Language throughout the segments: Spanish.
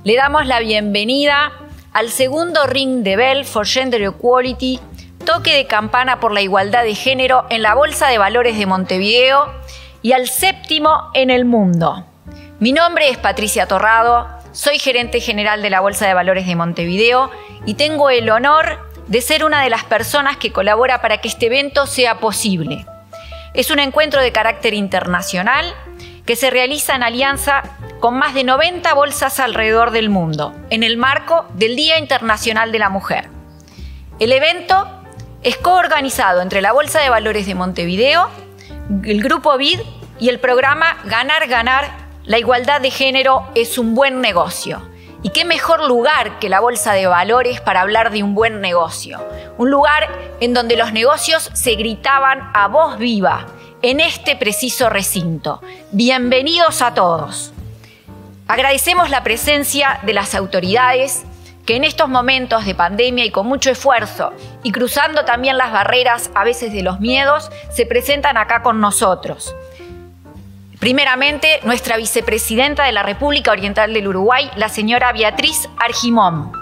le damos la bienvenida al segundo Ring the Bell for Gender Equality, toque de campana por la igualdad de género en la Bolsa de Valores de Montevideo y al séptimo en el mundo. Mi nombre es Patricia Torrado, soy gerente general de la Bolsa de Valores de Montevideo y tengo el honor de ser una de las personas que colabora para que este evento sea posible. Es un encuentro de carácter internacional que se realiza en alianza con más de 90 bolsas alrededor del mundo, en el marco del Día Internacional de la Mujer. El evento es coorganizado entre la Bolsa de Valores de Montevideo, el Grupo BID y el programa Ganar, Ganar, la igualdad de género es un buen negocio. ¿Y qué mejor lugar que la Bolsa de Valores para hablar de un buen negocio? Un lugar en donde los negocios se gritaban a voz viva en este preciso recinto. Bienvenidos a todos. Agradecemos la presencia de las autoridades que en estos momentos de pandemia y con mucho esfuerzo y cruzando también las barreras a veces de los miedos, se presentan acá con nosotros. Primeramente, nuestra vicepresidenta de la República Oriental del Uruguay, la señora Beatriz Argimón.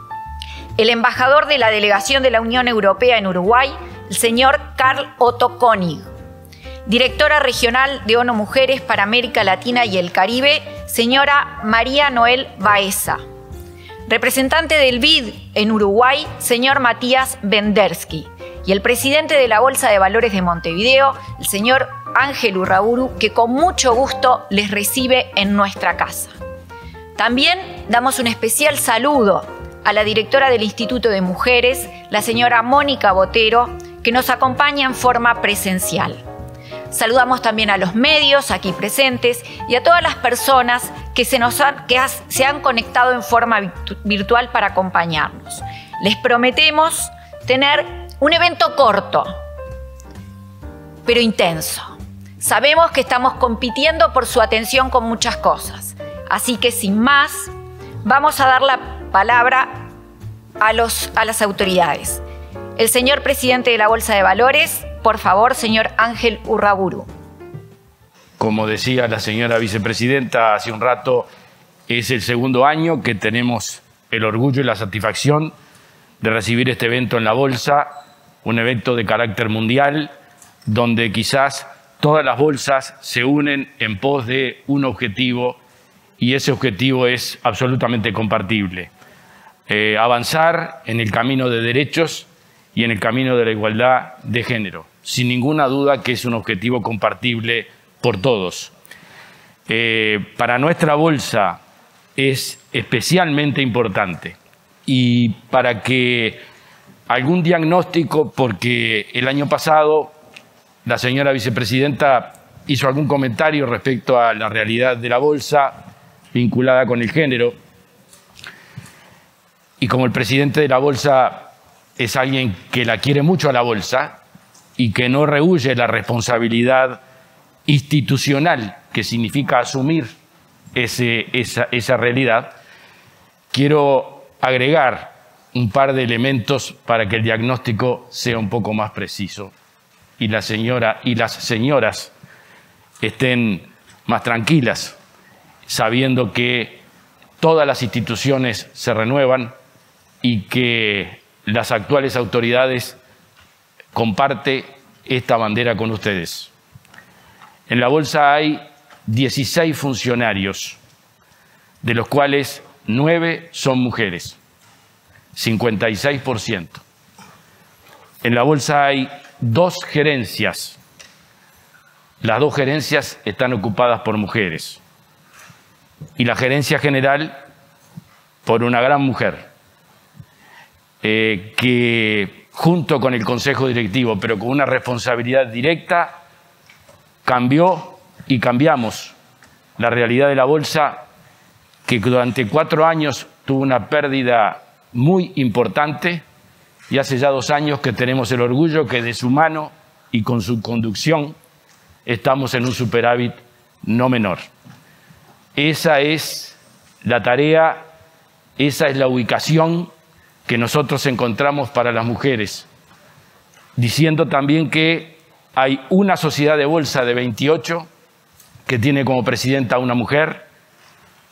El embajador de la Delegación de la Unión Europea en Uruguay, el señor Karl Otto König. Directora Regional de ONU Mujeres para América Latina y el Caribe, señora María Noel Baeza. Representante del BID en Uruguay, señor Matías Bendersky. Y el presidente de la Bolsa de Valores de Montevideo, el señor Ángel Urraburu, que con mucho gusto les recibe en nuestra casa. También damos un especial saludo a la directora del Instituto de Mujeres, la señora Mónica Botero, que nos acompaña en forma presencial. Saludamos también a los medios aquí presentes y a todas las personas que se han conectado en forma virtual para acompañarnos. Les prometemos tener un evento corto, pero intenso. Sabemos que estamos compitiendo por su atención con muchas cosas. Así que sin más, vamos a dar la palabra a las autoridades. El señor presidente de la Bolsa de Valores, por favor, señor Ángel Urraburu. Como decía la señora vicepresidenta hace un rato, es el segundo año que tenemos el orgullo y la satisfacción de recibir este evento en la Bolsa, un evento de carácter mundial, donde quizás todas las bolsas se unen en pos de un objetivo y ese objetivo es absolutamente compartible. Avanzar en el camino de derechos y en el camino de la igualdad de género. Sin ninguna duda que es un objetivo compartible por todos. Para nuestra bolsa es especialmente importante y para que algún diagnóstico, porque el año pasado la señora vicepresidenta hizo algún comentario respecto a la realidad de la bolsa vinculada con el género y como el presidente de la bolsa es alguien que la quiere mucho a la bolsa y que no rehúye la responsabilidad institucional que significa asumir esa realidad, quiero agregar un par de elementos para que el diagnóstico sea un poco más preciso y la señora y las señoras estén más tranquilas, sabiendo que todas las instituciones se renuevan y que las actuales autoridades comparten esta bandera con ustedes. En la bolsa hay 16 funcionarios, de los cuales 9 son mujeres, 56%. En la bolsa hay 2 gerencias. Las 2 gerencias están ocupadas por mujeres. Y la gerencia general por una gran mujer, que junto con el Consejo Directivo, pero con una responsabilidad directa, cambió y cambiamos la realidad de la bolsa, que durante 4 años tuvo una pérdida muy importante y hace ya 2 años que tenemos el orgullo que de su mano y con su conducción estamos en un superávit no menor. Esa es la tarea, esa es la ubicación que nosotros encontramos para las mujeres, diciendo también que hay una sociedad de bolsa de 28 que tiene como presidenta a una mujer,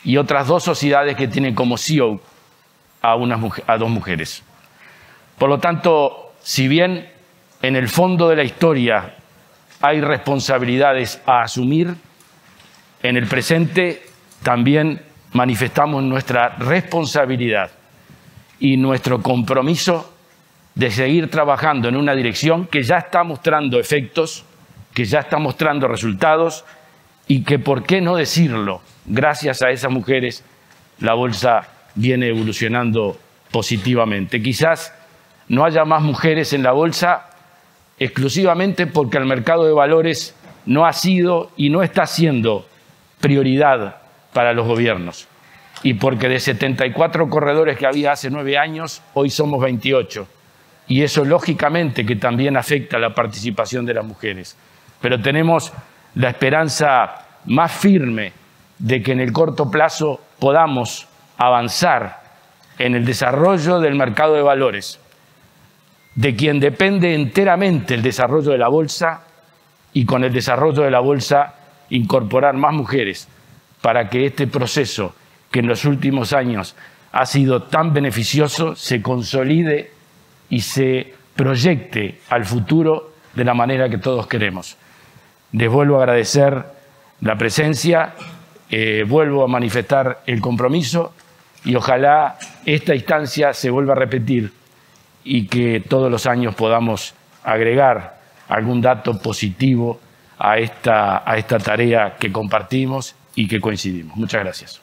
y otras 2 sociedades que tienen como CEO a 2 mujeres. Por lo tanto, si bien en el fondo de la historia hay responsabilidades a asumir, en el presente también manifestamos nuestra responsabilidad y nuestro compromiso de seguir trabajando en una dirección que ya está mostrando efectos, que ya está mostrando resultados y que, por qué no decirlo, gracias a esas mujeres la bolsa viene evolucionando positivamente. Quizás no haya más mujeres en la bolsa exclusivamente porque el mercado de valores no ha sido y no está siendo prioridad para los gobiernos, y porque de 74 corredores que había hace 9 años, hoy somos 28, y eso lógicamente que también afecta la participación de las mujeres. Pero tenemos la esperanza más firme de que en el corto plazo podamos avanzar en el desarrollo del mercado de valores, de quien depende enteramente el desarrollo de la bolsa, y con el desarrollo de la bolsa incorporar más mujeres para que este proceso, que en los últimos años ha sido tan beneficioso, se consolide y se proyecte al futuro de la manera que todos queremos. Les vuelvo a agradecer la presencia, vuelvo a manifestar el compromiso y ojalá esta instancia se vuelva a repetir y que todos los años podamos agregar algún dato positivo a esta tarea que compartimos y que coincidimos. Muchas gracias.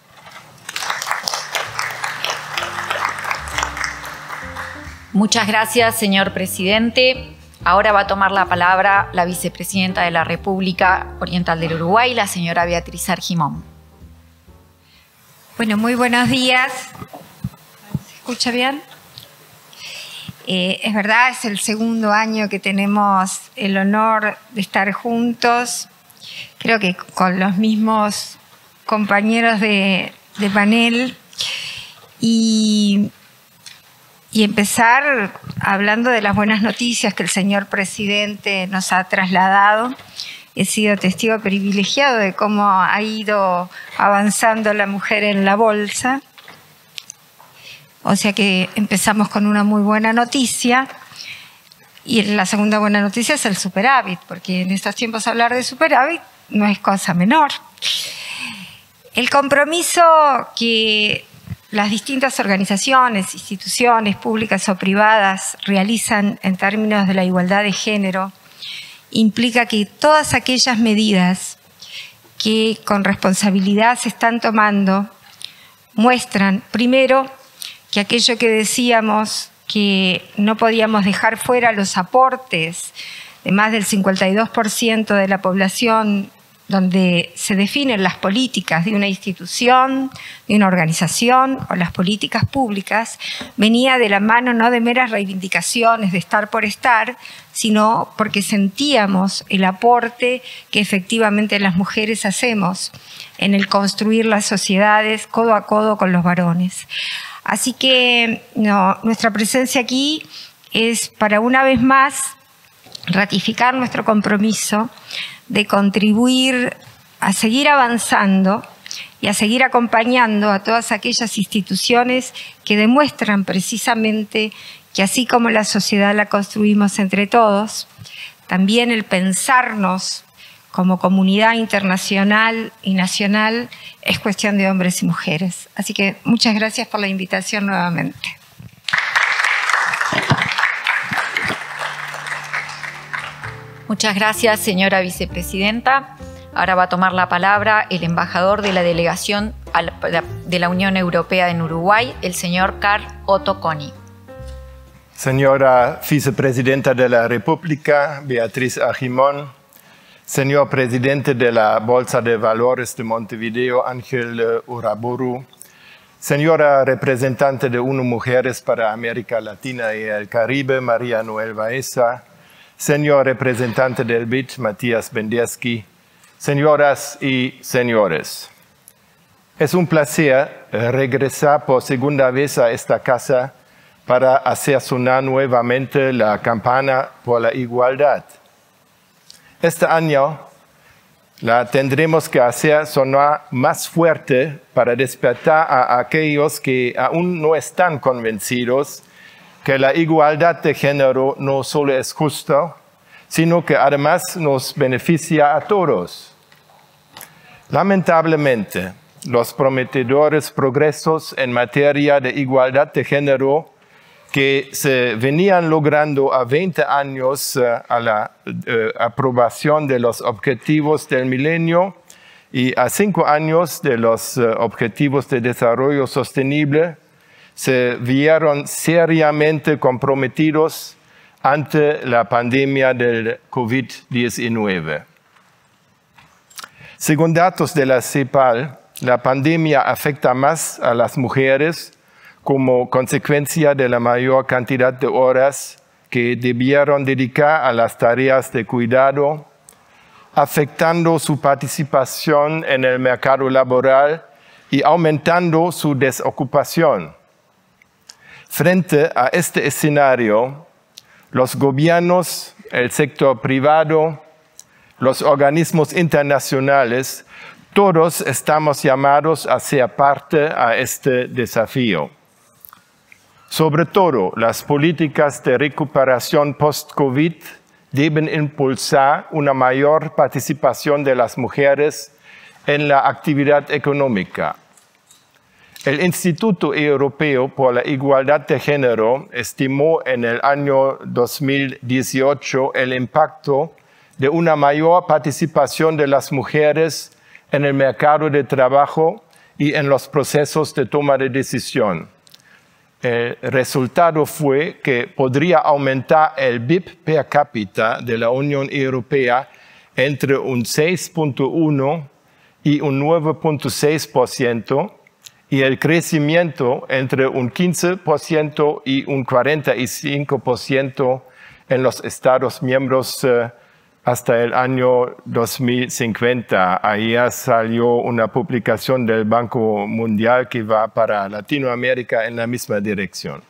Muchas gracias, señor presidente. Ahora va a tomar la palabra la vicepresidenta de la República Oriental del Uruguay, la señora Beatriz Argimón. Bueno, muy buenos días. ¿Se escucha bien? Es verdad, es el segundo año que tenemos el honor de estar juntos. Creo que con los mismos compañeros de panel. Y empezar hablando de las buenas noticias que el señor presidente nos ha trasladado. He sido testigo privilegiado de cómo ha ido avanzando la mujer en la bolsa. O sea que empezamos con una muy buena noticia. Y la segunda buena noticia es el superávit, porque en estos tiempos hablar de superávit no es cosa menor. El compromiso que las distintas organizaciones, instituciones públicas o privadas realizan en términos de la igualdad de género implica que todas aquellas medidas que con responsabilidad se están tomando muestran, primero, que aquello que decíamos que no podíamos dejar fuera los aportes de más del 52% de la población donde se definen las políticas de una institución, de una organización o las políticas públicas, venía de la mano no de meras reivindicaciones de estar por estar, sino porque sentíamos el aporte que efectivamente las mujeres hacemos en el construir las sociedades codo a codo con los varones. Así que nuestra presencia aquí es para una vez más ratificar nuestro compromiso de contribuir a seguir avanzando y a seguir acompañando a todas aquellas instituciones que demuestran precisamente que así como la sociedad la construimos entre todos, también el pensarnos como comunidad internacional y nacional es cuestión de hombres y mujeres. Así que muchas gracias por la invitación nuevamente. Muchas gracias, señora vicepresidenta. Ahora va a tomar la palabra el embajador de la delegación de la Unión Europea en Uruguay, el señor Karl Otto König. Señora vicepresidenta de la República, Beatriz Argimón, señor presidente de la Bolsa de Valores de Montevideo, Ángel Uraburu, señora representante de ONU Mujeres para América Latina y el Caribe, María Noel Baeza, señor representante del BID, Matías Bendieski, señoras y señores. Es un placer regresar por segunda vez a esta casa para hacer sonar nuevamente la campana por la igualdad. Este año, La tendremos que hacer sonar más fuerte para despertar a aquellos que aún no están convencidos que la igualdad de género no solo es justa, sino que además nos beneficia a todos. Lamentablemente, los prometedores progresos en materia de igualdad de género que se venían logrando a 20 años a la aprobación de los objetivos del milenio y a 5 años de los objetivos de desarrollo sostenible, se vieron seriamente comprometidos ante la pandemia del COVID-19. Según datos de la CEPAL, la pandemia afecta más a las mujeres como consecuencia de la mayor cantidad de horas que debieron dedicar a las tareas de cuidado, afectando su participación en el mercado laboral y aumentando su desocupación. Frente a este escenario, los gobiernos, el sector privado, los organismos internacionales, todos estamos llamados a ser parte a este desafío. Sobre todo, las políticas de recuperación post-COVID deben impulsar una mayor participación de las mujeres en la actividad económica. El Instituto Europeo por la Igualdad de Género estimó en el año 2018 el impacto de una mayor participación de las mujeres en el mercado de trabajo y en los procesos de toma de decisión. El resultado fue que podría aumentar el BIP per cápita de la Unión Europea entre un 6.1 y un 9.6%, y el crecimiento entre un 15% y un 45% en los Estados miembros hasta el año 2050. Ayer salió una publicación del Banco Mundial que va para Latinoamérica en la misma dirección.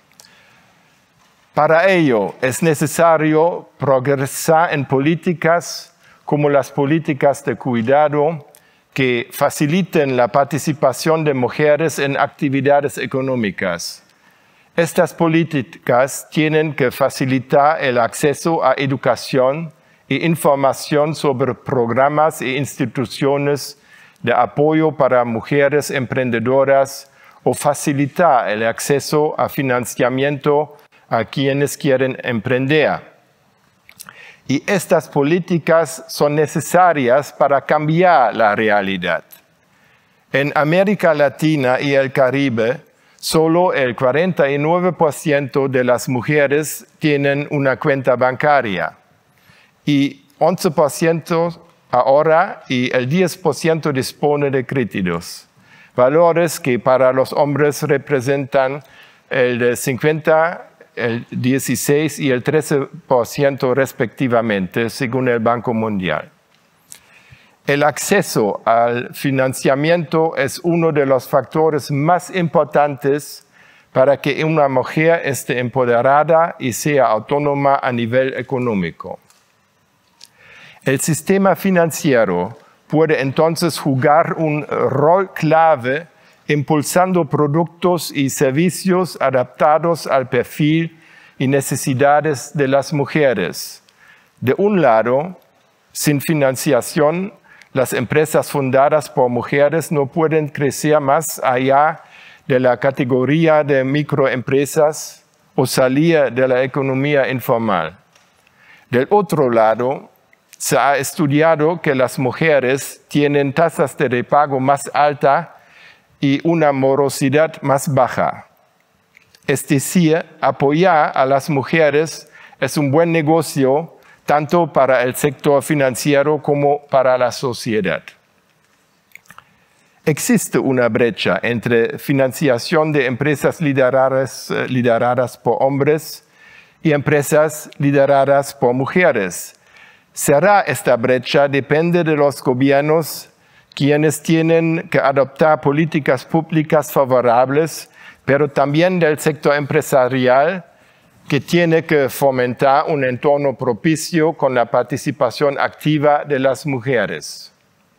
Para ello es necesario progresar en políticas como las políticas de cuidado que faciliten la participación de mujeres en actividades económicas. Estas políticas tienen que facilitar el acceso a educación e información sobre programas e instituciones de apoyo para mujeres emprendedoras o facilitar el acceso a financiamiento a quienes quieren emprender. Y estas políticas son necesarias para cambiar la realidad. En América Latina y el Caribe, solo el 49% de las mujeres tienen una cuenta bancaria y 11% ahora y el 10% dispone de créditos, valores que para los hombres representan el 50%, el 16% y el 13% respectivamente, según el Banco Mundial. El acceso al financiamiento es uno de los factores más importantes para que una mujer esté empoderada y sea autónoma a nivel económico. El sistema financiero puede entonces jugar un rol clave impulsando productos y servicios adaptados al perfil y necesidades de las mujeres. De un lado, sin financiación, las empresas fundadas por mujeres no pueden crecer más allá de la categoría de microempresas o salir de la economía informal. Del otro lado, se ha estudiado que las mujeres tienen tasas de repago más altas y una morosidad más baja. Es decir, apoyar a las mujeres es un buen negocio tanto para el sector financiero como para la sociedad. Existe una brecha entre financiación de empresas lideradas por hombres y empresas lideradas por mujeres. Cerrar esta brecha depende de los gobiernos, quienes tienen que adoptar políticas públicas favorables, pero también del sector empresarial, que tiene que fomentar un entorno propicio con la participación activa de las mujeres.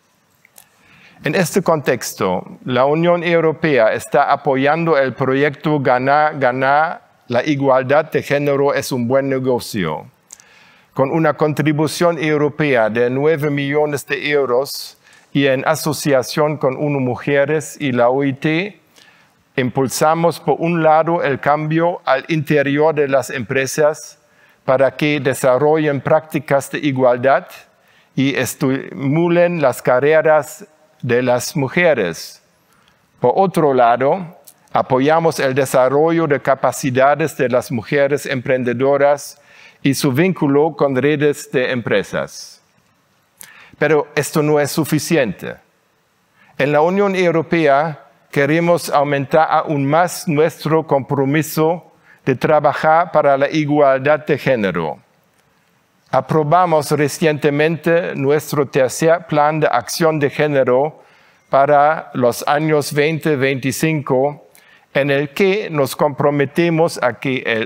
En este contexto, la Unión Europea está apoyando el proyecto Ganar-Ganar. La igualdad de género es un buen negocio. Con una contribución europea de 9 millones de euros y en asociación con ONU Mujeres y la OIT, impulsamos por un lado el cambio al interior de las empresas para que desarrollen prácticas de igualdad y estimulen las carreras de las mujeres. Por otro lado, apoyamos el desarrollo de capacidades de las mujeres emprendedoras y su vínculo con redes de empresas. Pero esto no es suficiente. En la Unión Europea queremos aumentar aún más nuestro compromiso de trabajar para la igualdad de género. Aprobamos recientemente nuestro tercer plan de acción de género para los años 2025, en el que nos comprometemos a que el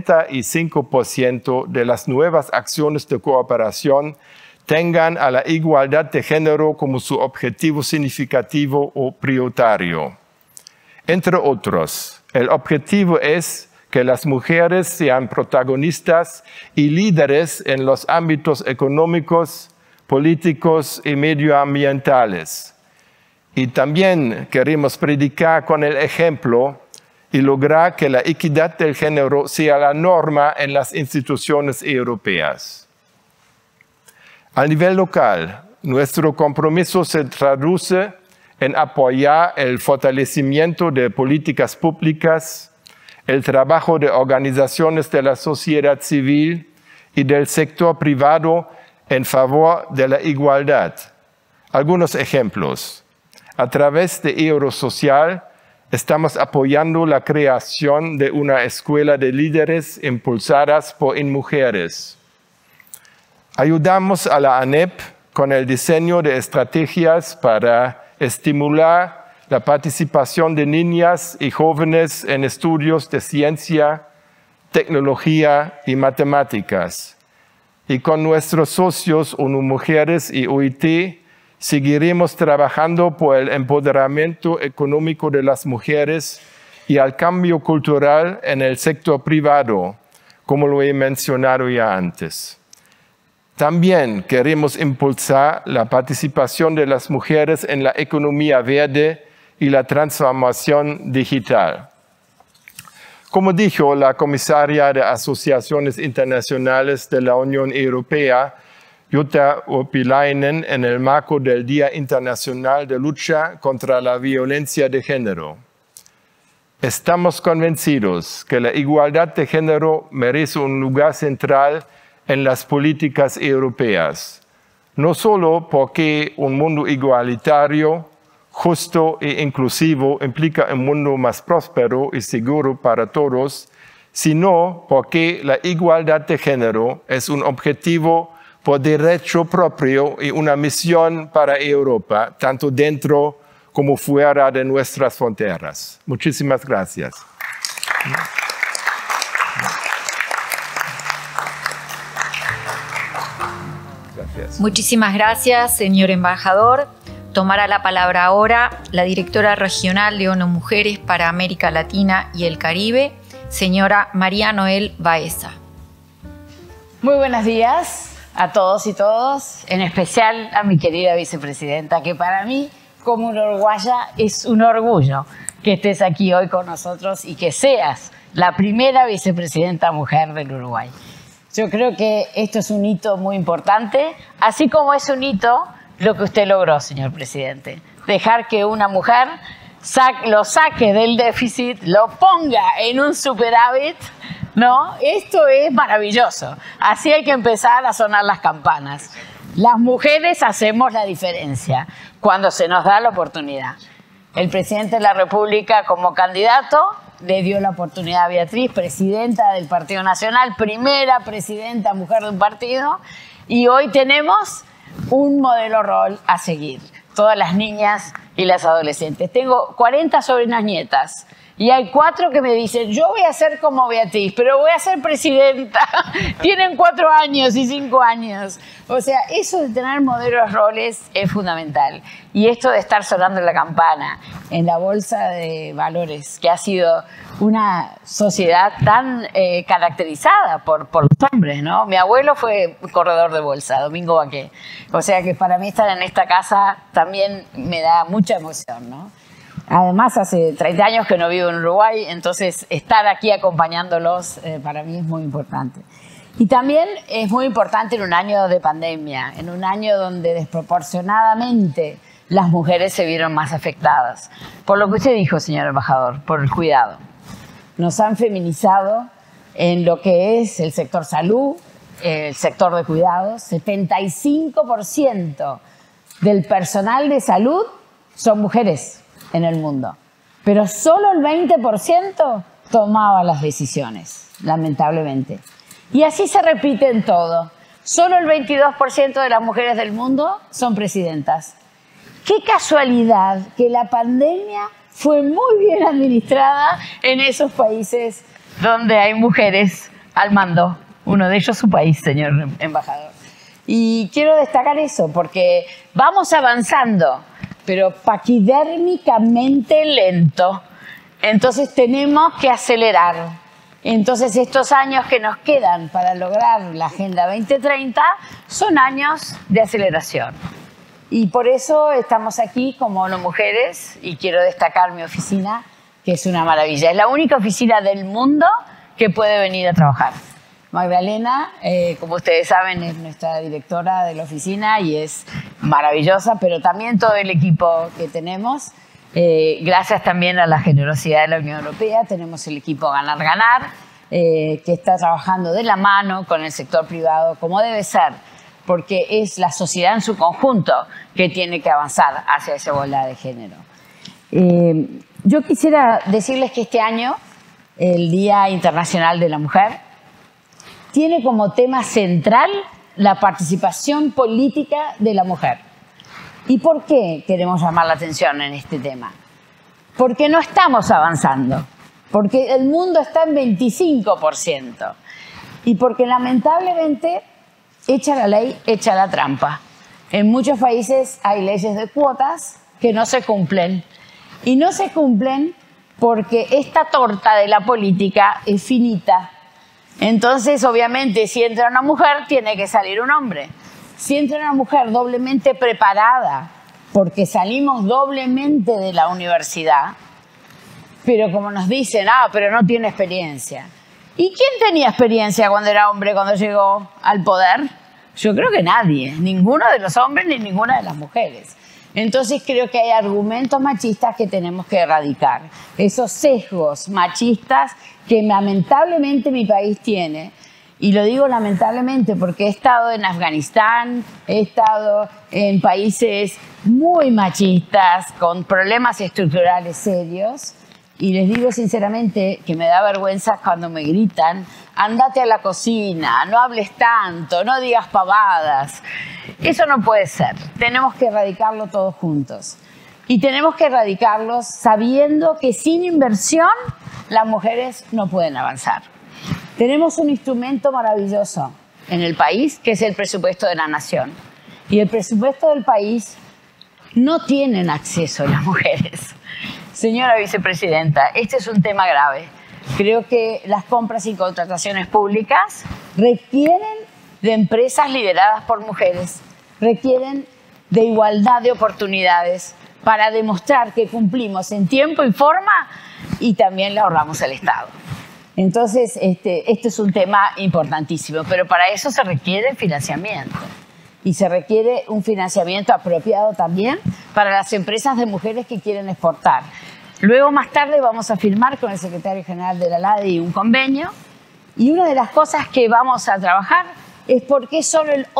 85% de las nuevas acciones de cooperación tengan a la igualdad de género como su objetivo significativo o prioritario. Entre otros, el objetivo es que las mujeres sean protagonistas y líderes en los ámbitos económicos, políticos y medioambientales. Y también queremos predicar con el ejemplo y lograr que la equidad del género sea la norma en las instituciones europeas. A nivel local, nuestro compromiso se traduce en apoyar el fortalecimiento de políticas públicas, el trabajo de organizaciones de la sociedad civil y del sector privado en favor de la igualdad. Algunos ejemplos. A través de Eurosocial estamos apoyando la creación de una escuela de líderes impulsadas por InMujeres. Ayudamos a la ANEP con el diseño de estrategias para estimular la participación de niñas y jóvenes en estudios de ciencia, tecnología y matemáticas. Y con nuestros socios ONU Mujeres y OIT seguiremos trabajando por el empoderamiento económico de las mujeres y al cambio cultural en el sector privado, como lo he mencionado ya antes. También queremos impulsar la participación de las mujeres en la economía verde y la transformación digital. Como dijo la comisaria de Asociaciones Internacionales de la Unión Europea, Jutta Urpilainen, en el marco del Día Internacional de Lucha contra la Violencia de Género, estamos convencidos que la igualdad de género merece un lugar central en las políticas europeas, no solo porque un mundo igualitario, justo e inclusivo implica un mundo más próspero y seguro para todos, sino porque la igualdad de género es un objetivo por derecho propio y una misión para Europa, tanto dentro como fuera de nuestras fronteras. Muchísimas gracias. Muchísimas gracias, señor embajador. Tomará la palabra ahora la directora regional de ONU Mujeres para América Latina y el Caribe, señora María Noel Baeza. Muy buenos días a todos y todas, en especial a mi querida vicepresidenta, que para mí, como una uruguaya, es un orgullo que estés aquí hoy con nosotros y que seas la primera vicepresidenta mujer del Uruguay. Yo creo que esto es un hito muy importante, así como es un hito lo que usted logró, señor presidente. Dejar que una mujer lo saque del déficit, lo ponga en un superávit, ¿no? Esto es maravilloso. Así hay que empezar a sonar las campanas. Las mujeres hacemos la diferencia cuando se nos da la oportunidad. El presidente de la República, como candidato, le dio la oportunidad a Beatriz, presidenta del Partido Nacional, primera presidenta mujer de un partido, y hoy tenemos un modelo rol a seguir. Todas las niñas y las adolescentes. Tengo 40 sobrinas nietas Y hay 4 que me dicen, yo voy a ser como Beatriz, pero voy a ser presidenta. Tienen 4 años y 5 años. O sea, eso de tener modelos roles es fundamental. Y esto de estar sonando la campana en la bolsa de valores, que ha sido una sociedad tan caracterizada por los hombres, ¿no? Mi abuelo fue corredor de bolsa, Domingo Baqué. O sea que para mí estar en esta casa también me da mucha emoción, ¿no? Además, hace 30 años que no vivo en Uruguay, entonces estar aquí acompañándolos para mí es muy importante. Y también es muy importante en un año de pandemia, en un año donde desproporcionadamente las mujeres se vieron más afectadas. Por lo que usted dijo, señor embajador, por el cuidado. Nos han feminizado en lo que es el sector salud, el sector de cuidados. 75% del personal de salud son mujeres en el mundo, pero solo el 20% tomaba las decisiones, lamentablemente. Y así se repite en todo. Solo el 22% de las mujeres del mundo son presidentas. Qué casualidad que la pandemia fue muy bien administrada en esos países donde hay mujeres al mando. Uno de ellos su país, señor embajador. Y quiero destacar eso porque vamos avanzando, pero paquidérmicamente lento. Entonces tenemos que acelerar. Entonces estos años que nos quedan para lograr la Agenda 2030 son años de aceleración. Y por eso estamos aquí como ONU Mujeres y quiero destacar mi oficina, que es una maravilla. Es la única oficina del mundo que puede venir a trabajar. Magdalena, como ustedes saben, es nuestra directora de la oficina y es maravillosa, pero también todo el equipo que tenemos. Gracias también a la generosidad de la Unión Europea, tenemos el equipo Ganar Ganar, que está trabajando de la mano con el sector privado, como debe ser, porque es la sociedad en su conjunto que tiene que avanzar hacia esa igualdad de género. Yo quisiera decirles que este año, el Día Internacional de la Mujer, tiene como tema central la participación política de la mujer. ¿Y por qué queremos llamar la atención en este tema? Porque no estamos avanzando, porque el mundo está en 25% y porque lamentablemente echa la ley, echa la trampa. En muchos países hay leyes de cuotas que no se cumplen y no se cumplen porque esta torta de la política es finita. Entonces, obviamente, si entra una mujer, tiene que salir un hombre. Si entra una mujer doblemente preparada, porque salimos doblemente de la universidad, pero como nos dicen, pero no tiene experiencia. ¿Y quién tenía experiencia cuando era hombre, cuando llegó al poder? Yo creo que nadie, ninguno de los hombres ni ninguna de las mujeres. Entonces creo que hay argumentos machistas que tenemos que erradicar. Esos sesgos machistas que lamentablemente mi país tiene. Y lo digo lamentablemente porque he estado en Afganistán, he estado en países muy machistas, con problemas estructurales serios. Y les digo sinceramente que me da vergüenza cuando me gritan, andate a la cocina, no hables tanto, no digas pavadas. Eso no puede ser. Tenemos que erradicarlo todos juntos. Y tenemos que erradicarlos sabiendo que sin inversión las mujeres no pueden avanzar. Tenemos un instrumento maravilloso en el país, que es el presupuesto de la nación. Y el presupuesto del país no tienen acceso las mujeres. Señora vicepresidenta, este es un tema grave. Creo que las compras y contrataciones públicas requieren de empresas lideradas por mujeres, requieren de igualdad de oportunidades para demostrar que cumplimos en tiempo y forma y también le ahorramos al Estado. Entonces, este es un tema importantísimo, pero para eso se requiere financiamiento. Y se requiere un financiamiento apropiado también para las empresas de mujeres que quieren exportar. Luego, más tarde, vamos a firmar con el secretario general de la LADI un convenio. Y una de las cosas que vamos a trabajar es por qué solo el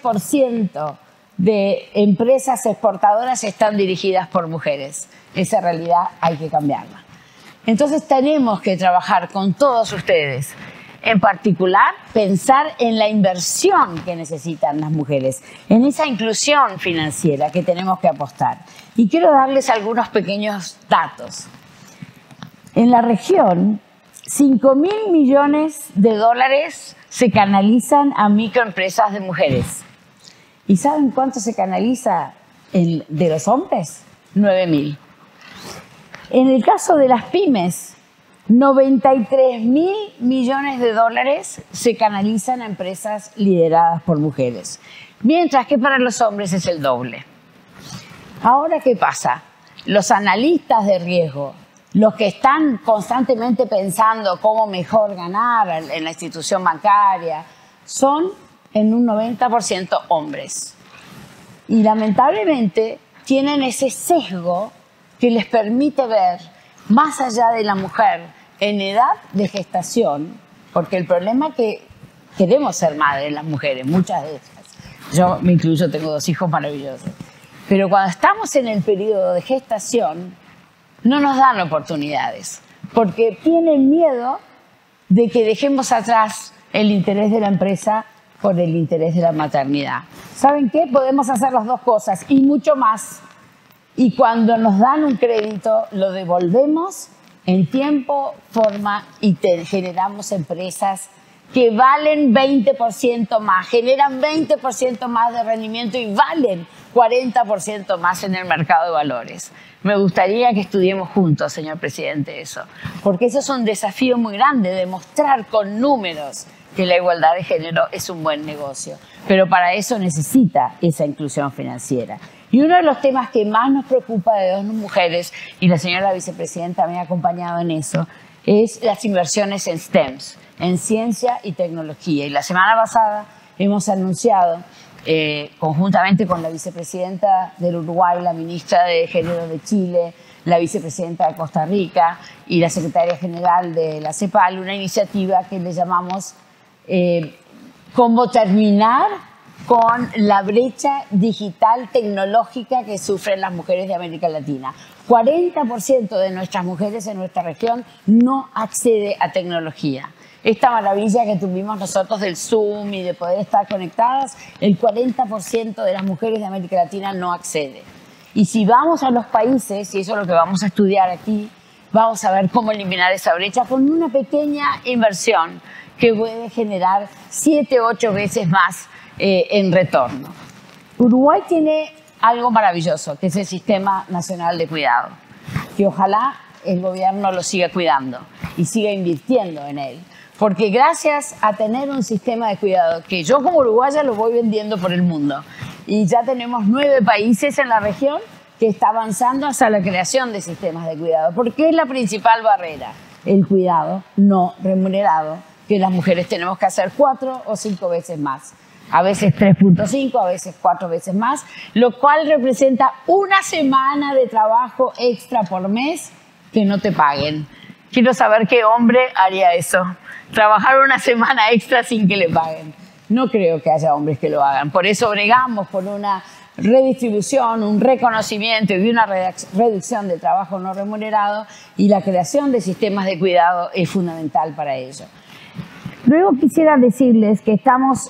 11% de empresas exportadoras están dirigidas por mujeres. Esa realidad hay que cambiarla. Entonces, tenemos que trabajar con todos ustedes. En particular, pensar en la inversión que necesitan las mujeres, en esa inclusión financiera que tenemos que apostar. Y quiero darles algunos pequeños datos. En la región, 5.000 millones de dólares se canalizan a microempresas de mujeres. ¿Y saben cuánto se canaliza de los hombres? 9.000. En el caso de las pymes, 93.000 millones de dólares se canalizan a empresas lideradas por mujeres, mientras que para los hombres es el doble. Ahora, ¿qué pasa? Los analistas de riesgo, los que están constantemente pensando cómo mejor ganar en la institución bancaria, son en un 90% hombres. Y lamentablemente tienen ese sesgo que les permite ver más allá de la mujer en edad de gestación, porque el problema es que queremos ser madres las mujeres, muchas de ellas. Yo me incluyo, tengo 2 hijos maravillosos. Pero cuando estamos en el periodo de gestación, no nos dan oportunidades, porque tienen miedo de que dejemos atrás el interés de la empresa por el interés de la maternidad. ¿Saben qué? Podemos hacer las 2 cosas y mucho más. Y cuando nos dan un crédito, lo devolvemos en tiempo, forma y generamos empresas que valen 20% más, generan 20% más de rendimiento y valen 40% más en el mercado de valores. Me gustaría que estudiemos juntos, señor presidente, eso, porque eso es un desafío muy grande, demostrar con números que la igualdad de género es un buen negocio, pero para eso necesita esa inclusión financiera. Y uno de los temas que más nos preocupa de 2 mujeres, y la señora vicepresidenta me ha acompañado en eso, es las inversiones en STEMs, en ciencia y tecnología. Y la semana pasada hemos anunciado, conjuntamente con la vicepresidenta del Uruguay, la ministra de Género de Chile, la vicepresidenta de Costa Rica y la secretaria general de la CEPAL, una iniciativa que le llamamos cómo terminar con la brecha digital tecnológica que sufren las mujeres de América Latina. 40% de nuestras mujeres en nuestra región no accede a tecnología. Esta maravilla que tuvimos nosotros del Zoom y de poder estar conectadas, el 40% de las mujeres de América Latina no accede. Y si vamos a los países, y eso es lo que vamos a estudiar aquí, vamos a ver cómo eliminar esa brecha con una pequeña inversión que puede generar 7 u 8 veces más en retorno. Uruguay tiene algo maravilloso, que es el Sistema Nacional de Cuidado, que ojalá el gobierno lo siga cuidando y siga invirtiendo en él. Porque gracias a tener un sistema de cuidado, que yo como uruguaya lo voy vendiendo por el mundo, y ya tenemos 9 países en la región que está avanzando hacia la creación de sistemas de cuidado. Porque es la principal barrera, el cuidado no remunerado, que las mujeres tenemos que hacer 4 o 5 veces más. A veces 3.5, a veces 4 veces más, lo cual representa una semana de trabajo extra por mes que no te paguen. Quiero saber qué hombre haría eso, trabajar una semana extra sin que le paguen. No creo que haya hombres que lo hagan. Por eso bregamos por una redistribución, un reconocimiento y una reducción del trabajo no remunerado, y la creación de sistemas de cuidado es fundamental para ello. Luego quisiera decirles que lanzamos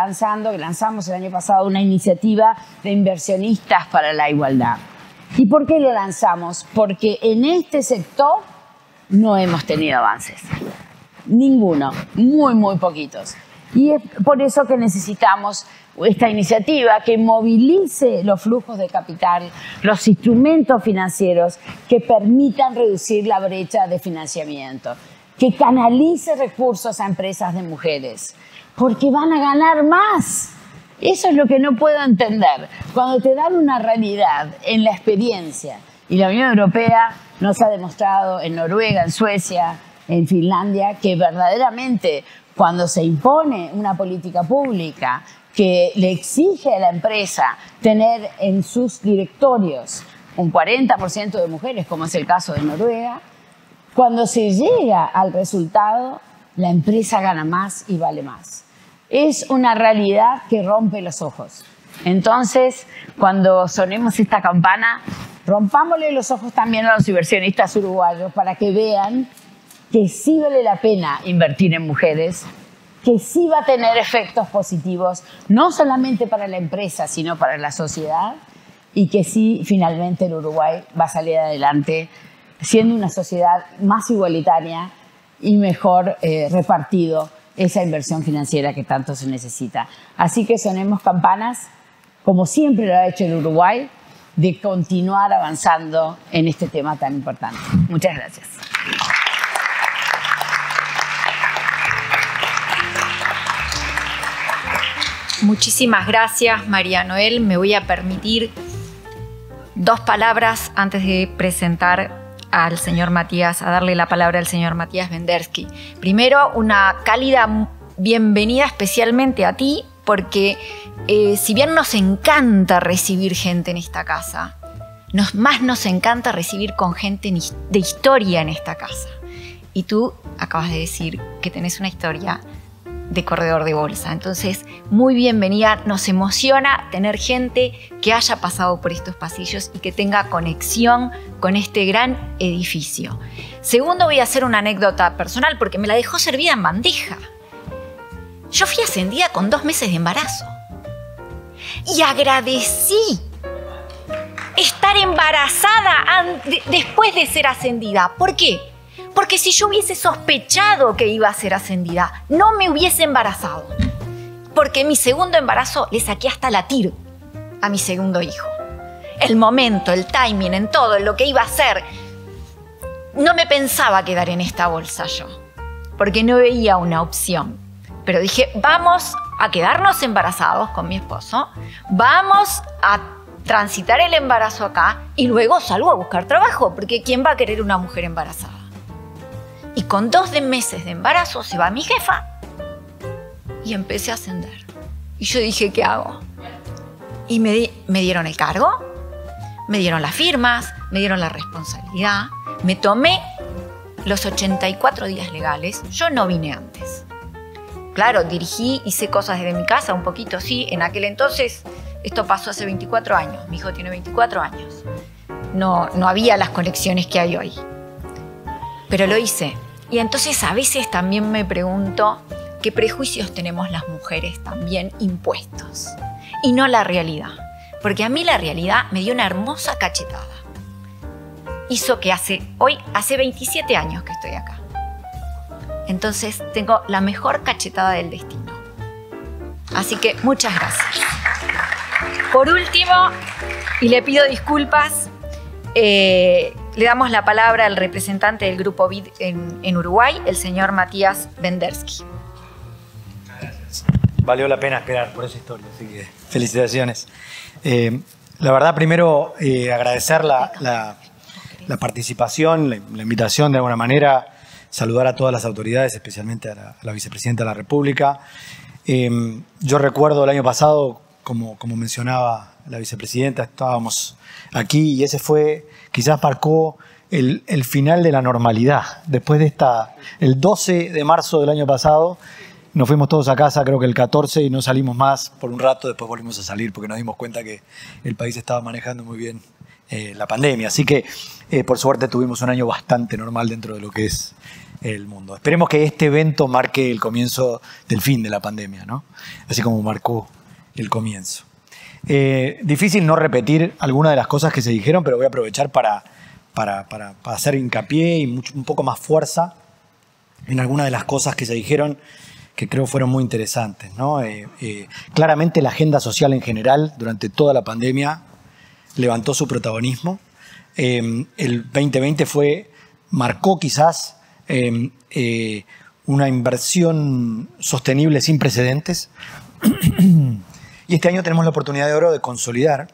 el año pasado una iniciativa de inversionistas para la igualdad. ¿Y por qué lo lanzamos? Porque en este sector no hemos tenido avances. Ninguno, muy poquitos. Y es por eso que necesitamos esta iniciativa que movilice los flujos de capital, los instrumentos financieros que permitan reducir la brecha de financiamiento, que canalice recursos a empresas de mujeres, porque van a ganar más. Eso es lo que no puedo entender. Cuando te dan una realidad en la experiencia, y la Unión Europea nos ha demostrado en Noruega, en Suecia, en Finlandia, que verdaderamente cuando se impone una política pública que le exige a la empresa tener en sus directorios un 40% de mujeres, como es el caso de Noruega, cuando se llega al resultado, la empresa gana más y vale más. Es una realidad que rompe los ojos. Entonces, cuando sonemos esta campana, rompámosle los ojos también a los inversionistas uruguayos para que vean que sí vale la pena invertir en mujeres, que sí va a tener efectos positivos, no solamente para la empresa, sino para la sociedad, y que sí, finalmente, el Uruguay va a salir adelante siendo una sociedad más igualitaria y mejor repartido esa inversión financiera que tanto se necesita. Así que sonemos campanas, como siempre lo ha hecho el Uruguay, de continuar avanzando en este tema tan importante. Muchas gracias. Muchísimas gracias, María Noel. Me voy a permitir 2 palabras antes de presentar al señor Matías, a darle la palabra al señor Matías Bendersky. Primero, una cálida bienvenida especialmente a ti, porque si bien nos encanta recibir gente en esta casa, más nos encanta recibir con gente de historia en esta casa. Y tú acabas de decir que tenés una historia de corredor de bolsa. Entonces, muy bienvenida. Nos emociona tener gente que haya pasado por estos pasillos y que tenga conexión con este gran edificio. Segundo, voy a hacer una anécdota personal porque me la dejó servida en bandeja. Yo fui ascendida con 2 meses de embarazo y agradecí estar embarazada después de ser ascendida. ¿Por qué? Porque si yo hubiese sospechado que iba a ser ascendida, no me hubiese embarazado. Porque en mi segundo embarazo le saqué hasta la TIR a mi segundo hijo. El momento, el timing, en todo, en lo que iba a hacer. No me pensaba quedar en esta bolsa yo, porque no veía una opción. Pero dije, vamos a quedarnos embarazados con mi esposo, vamos a transitar el embarazo acá y luego salgo a buscar trabajo, porque ¿quién va a querer una mujer embarazada? Y con 2 meses de embarazo se va mi jefa y empecé a ascender. Y yo dije, ¿qué hago? Y me dieron el cargo, me dieron las firmas, me dieron la responsabilidad, me tomé los 84 días legales. Yo no vine antes. Claro, dirigí, hice cosas desde mi casa, un poquito sí. En aquel entonces, esto pasó hace 24 años. Mi hijo tiene 24 años. No había las conexiones que hay hoy. Pero lo hice. Y entonces a veces también me pregunto qué prejuicios tenemos las mujeres también impuestos. Y no la realidad. Porque a mí la realidad me dio una hermosa cachetada. Hizo que hace 27 años que estoy acá. Entonces tengo la mejor cachetada del destino. Así que muchas gracias. Por último, y le pido disculpas, le damos la palabra al representante del Grupo BID en Uruguay, el señor Matías Bendersky. Valió la pena esperar por esa historia, así que felicitaciones. La verdad, primero agradecer la participación, la invitación de alguna manera, saludar a todas las autoridades, especialmente a la vicepresidenta de la República. Yo recuerdo el año pasado, como mencionaba la vicepresidenta, estábamos aquí y ese quizás marcó el final de la normalidad. Después de el 12 de marzo del año pasado, nos fuimos todos a casa, creo que el 14, y no salimos más por un rato, después volvimos a salir porque nos dimos cuenta que el país estaba manejando muy bien la pandemia. Así que, por suerte, tuvimos un año bastante normal dentro de lo que es el mundo. Esperemos que este evento marque el comienzo del fin de la pandemia, ¿no? Así como marcó el comienzo. Difícil no repetir algunas de las cosas que se dijeron, pero voy a aprovechar para hacer hincapié y un poco más fuerza en algunas de las cosas que se dijeron que creo fueron muy interesantes, ¿no? Claramente la agenda social en general durante toda la pandemia levantó su protagonismo. El 2020 marcó quizás una inversión sostenible sin precedentes. Y este año tenemos la oportunidad de oro de consolidar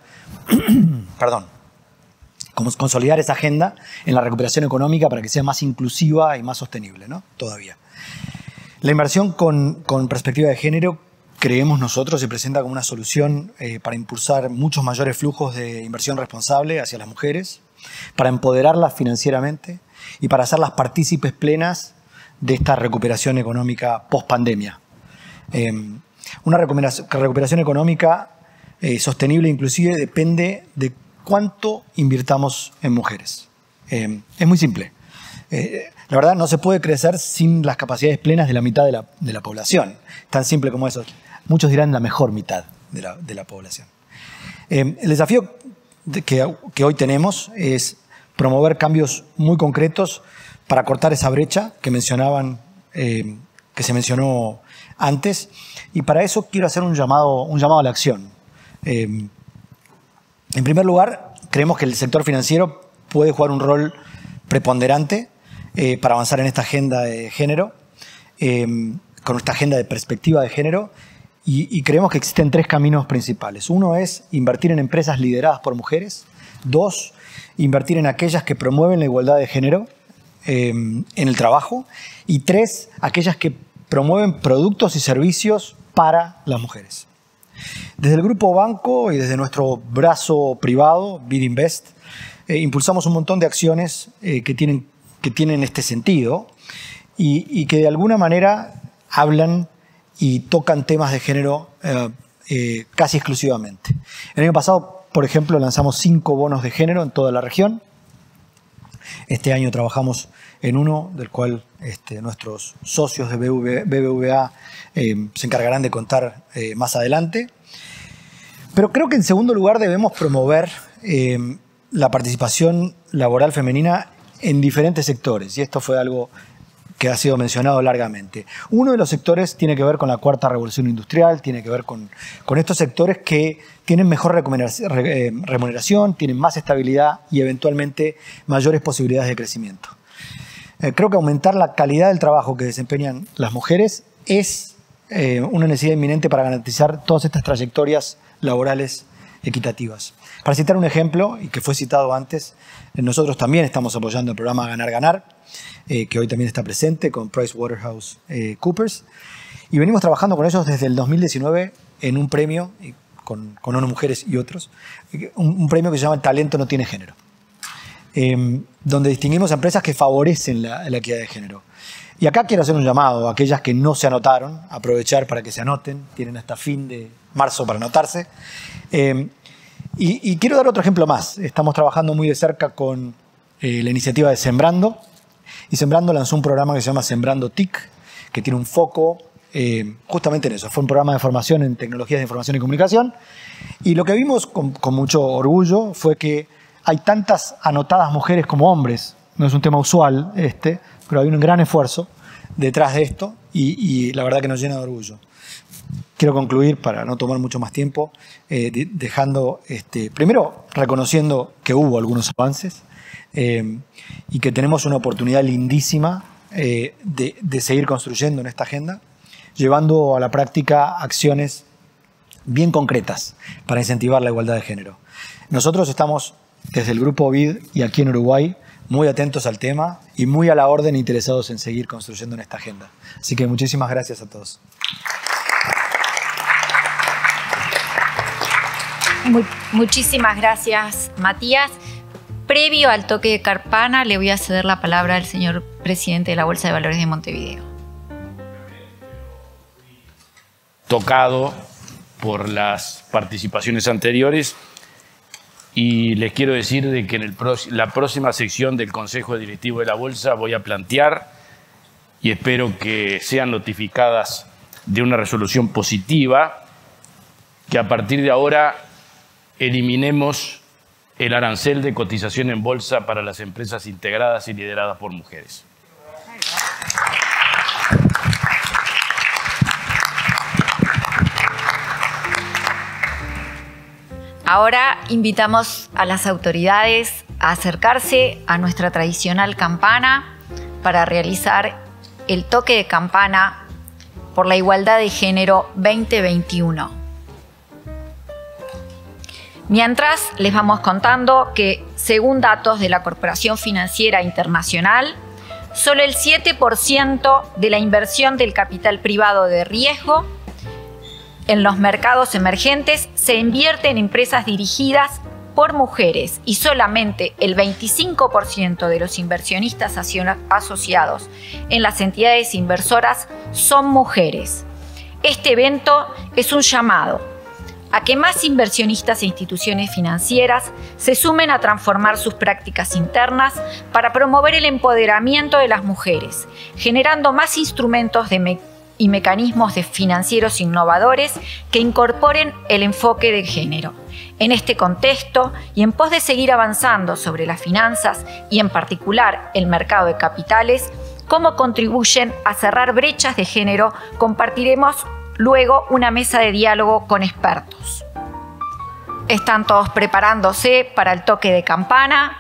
esa agenda en la recuperación económica para que sea más inclusiva y más sostenible, ¿no? Todavía. La inversión con perspectiva de género, creemos nosotros, se presenta como una solución para impulsar muchos mayores flujos de inversión responsable hacia las mujeres, para empoderarlas financieramente y para hacerlas partícipes plenas de esta recuperación económica post-pandemia. Una recuperación económica sostenible inclusive depende de cuánto invirtamos en mujeres. Es muy simple. La verdad, no se puede crecer sin las capacidades plenas de la mitad de la población. Tan simple como eso. Muchos dirán la mejor mitad de la población. El desafío que hoy tenemos es promover cambios muy concretos para cortar esa brecha que mencionaban, que se mencionó antes. Y para eso quiero hacer un llamado a la acción. En primer lugar, creemos que el sector financiero puede jugar un rol preponderante para avanzar en esta agenda de género, con esta agenda de perspectiva de género, y creemos que existen 3 caminos principales. Uno es invertir en empresas lideradas por mujeres. 2, invertir en aquellas que promueven la igualdad de género en el trabajo. Y 3, aquellas que promueven productos y servicios para las mujeres. Desde el Grupo Banco y desde nuestro brazo privado, BidInvest, impulsamos un montón de acciones que tienen este sentido y que de alguna manera hablan y tocan temas de género casi exclusivamente. El año pasado, por ejemplo, lanzamos 5 bonos de género en toda la región. Este año trabajamos en uno del cual nuestros socios de BBVA se encargarán de contar más adelante. Pero creo que en segundo lugar debemos promover la participación laboral femenina en diferentes sectores, y esto fue algo que ha sido mencionado largamente. Uno de los sectores tiene que ver con la cuarta revolución industrial, tiene que ver con estos sectores que tienen mejor remuneración, tienen más estabilidad y eventualmente mayores posibilidades de crecimiento. Creo que aumentar la calidad del trabajo que desempeñan las mujeres es una necesidad inminente para garantizar todas estas trayectorias laborales equitativas. Para citar un ejemplo, y que fue citado antes, nosotros también estamos apoyando el programa Ganar Ganar, que hoy también está presente con PricewaterhouseCoopers, y venimos trabajando con ellos desde el 2019 en un premio, con ONU Mujeres y otros, un premio que se llama Talento no tiene género, donde distinguimos a empresas que favorecen la equidad de género. Y acá quiero hacer un llamado a aquellas que no se anotaron, aprovechar para que se anoten, tienen hasta fin de marzo para anotarse. Y quiero dar otro ejemplo más. Estamos trabajando muy de cerca con la iniciativa de Sembrando, y Sembrando lanzó un programa que se llama Sembrando TIC, que tiene un foco justamente en eso. Fue un programa de formación en tecnologías de información y comunicación, y lo que vimos con mucho orgullo fue que hay tantas anotadas mujeres como hombres. No es un tema usual pero hay un gran esfuerzo detrás de esto, y la verdad que nos llena de orgullo. Quiero concluir, para no tomar mucho más tiempo, dejando, primero reconociendo que hubo algunos avances y que tenemos una oportunidad lindísima de seguir construyendo en esta agenda, llevando a la práctica acciones bien concretas para incentivar la igualdad de género. Nosotros estamos desde el Grupo BID y aquí en Uruguay muy atentos al tema y muy a la orden, interesados en seguir construyendo en esta agenda. Así que muchísimas gracias a todos. Muchísimas gracias, Matías. Previo al toque de campana, le voy a ceder la palabra al señor presidente de la Bolsa de Valores de Montevideo. Tocado por las participaciones anteriores, y les quiero decir de que en la próxima sección del Consejo Directivo de la Bolsa voy a plantear, y espero que sean notificadas de una resolución positiva, que a partir de ahora eliminemos el arancel de cotización en bolsa para las empresas integradas y lideradas por mujeres. Ahora invitamos a las autoridades a acercarse a nuestra tradicional campana para realizar el toque de campana por la igualdad de género 2021. Mientras, les vamos contando que, según datos de la Corporación Financiera Internacional, solo el 7% de la inversión del capital privado de riesgo en los mercados emergentes se invierte en empresas dirigidas por mujeres, y solamente el 25% de los inversionistas asociados en las entidades inversoras son mujeres. Este evento es un llamado a que más inversionistas e instituciones financieras se sumen a transformar sus prácticas internas para promover el empoderamiento de las mujeres, generando más instrumentos y mecanismos financieros innovadores que incorporen el enfoque de género. En este contexto, y en pos de seguir avanzando sobre las finanzas y en particular el mercado de capitales, cómo contribuyen a cerrar brechas de género, compartiremos luego una mesa de diálogo con expertos. Están todos preparándose para el toque de campana.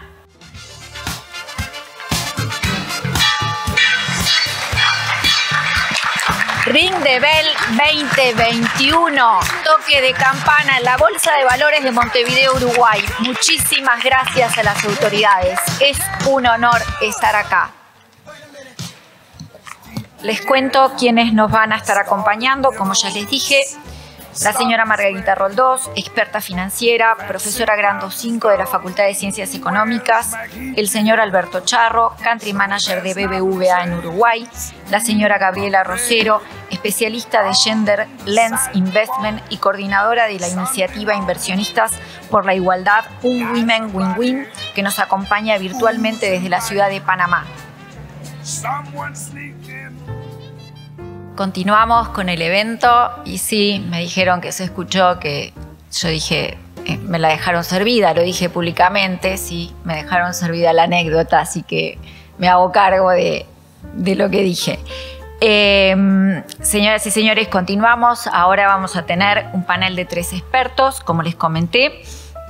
Ring de Bell 2021, toque de campana en la Bolsa de Valores de Montevideo, Uruguay. Muchísimas gracias a las autoridades. Es un honor estar acá. Les cuento quiénes nos van a estar acompañando. Como ya les dije, la señora Margarita Roldós, experta financiera, profesora grado 5 de la Facultad de Ciencias Económicas, el señor Alberto Charro, country manager de BBVA en Uruguay, la señora Gabriela Rosero, especialista de Gender Lens Investment y coordinadora de la iniciativa Inversionistas por la Igualdad, un Women Win-Win, que nos acompaña virtualmente desde la ciudad de Panamá. Continuamos con el evento y sí, me dijeron que se escuchó, que yo dije, me la dejaron servida, lo dije públicamente, sí, me dejaron servida la anécdota, así que me hago cargo de lo que dije. Señoras y señores, continuamos. Ahora vamos a tener un panel de 3 expertos, como les comenté.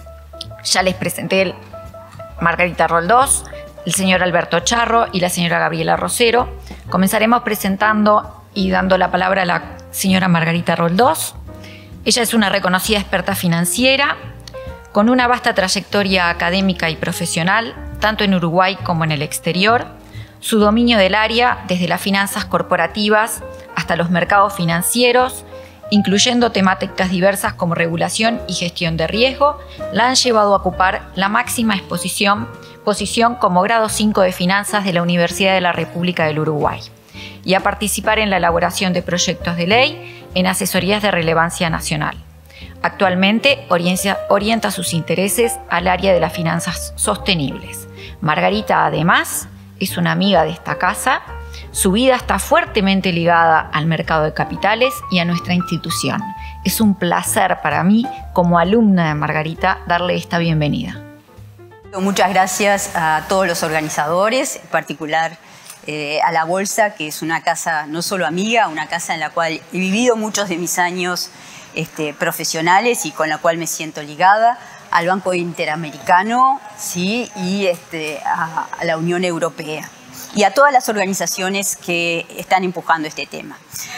Ya les presenté Margarita Roldós, el señor Alberto Charro y la señora Gabriela Rosero. Comenzaremos presentando y dando la palabra a la señora Margarita Roldós. Ella es una reconocida experta financiera con una vasta trayectoria académica y profesional, tanto en Uruguay como en el exterior. Su dominio del área, desde las finanzas corporativas hasta los mercados financieros, incluyendo temáticas diversas como regulación y gestión de riesgo, la han llevado a ocupar la máxima posición como grado 5 de finanzas de la Universidad de la República del Uruguay, y a participar en la elaboración de proyectos de ley en asesorías de relevancia nacional. Actualmente orienta sus intereses al área de las finanzas sostenibles. Margarita, además, es una amiga de esta casa. Su vida está fuertemente ligada al mercado de capitales y a nuestra institución. Es un placer para mí, como alumna de Margarita, darle esta bienvenida. Muchas gracias a todos los organizadores, en particular a la Bolsa, que es una casa no solo amiga, una casa en la cual he vivido muchos de mis años profesionales y con la cual me siento ligada, al Banco Interamericano, ¿sí? Y a la Unión Europea y a todas las organizaciones que están empujando este tema.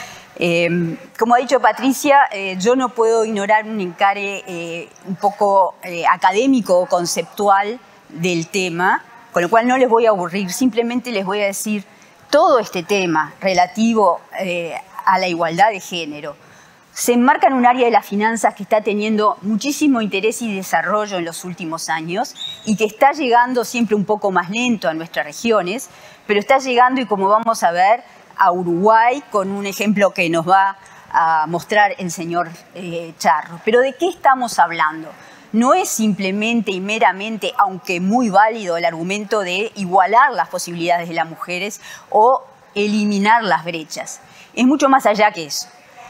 Como ha dicho Patricia, yo no puedo ignorar un encare un poco académico o conceptual del tema, con lo cual no les voy a aburrir, simplemente les voy a decir todo este tema relativo a la igualdad de género se enmarca en un área de las finanzas que está teniendo muchísimo interés y desarrollo en los últimos años y que está llegando siempre un poco más lento a nuestras regiones, pero está llegando, y como vamos a ver, a Uruguay con un ejemplo que nos va a mostrar el señor Charro. Pero ¿de qué estamos hablando? No es simplemente y meramente, aunque muy válido, el argumento de igualar las posibilidades de las mujeres o eliminar las brechas. Es mucho más allá que eso.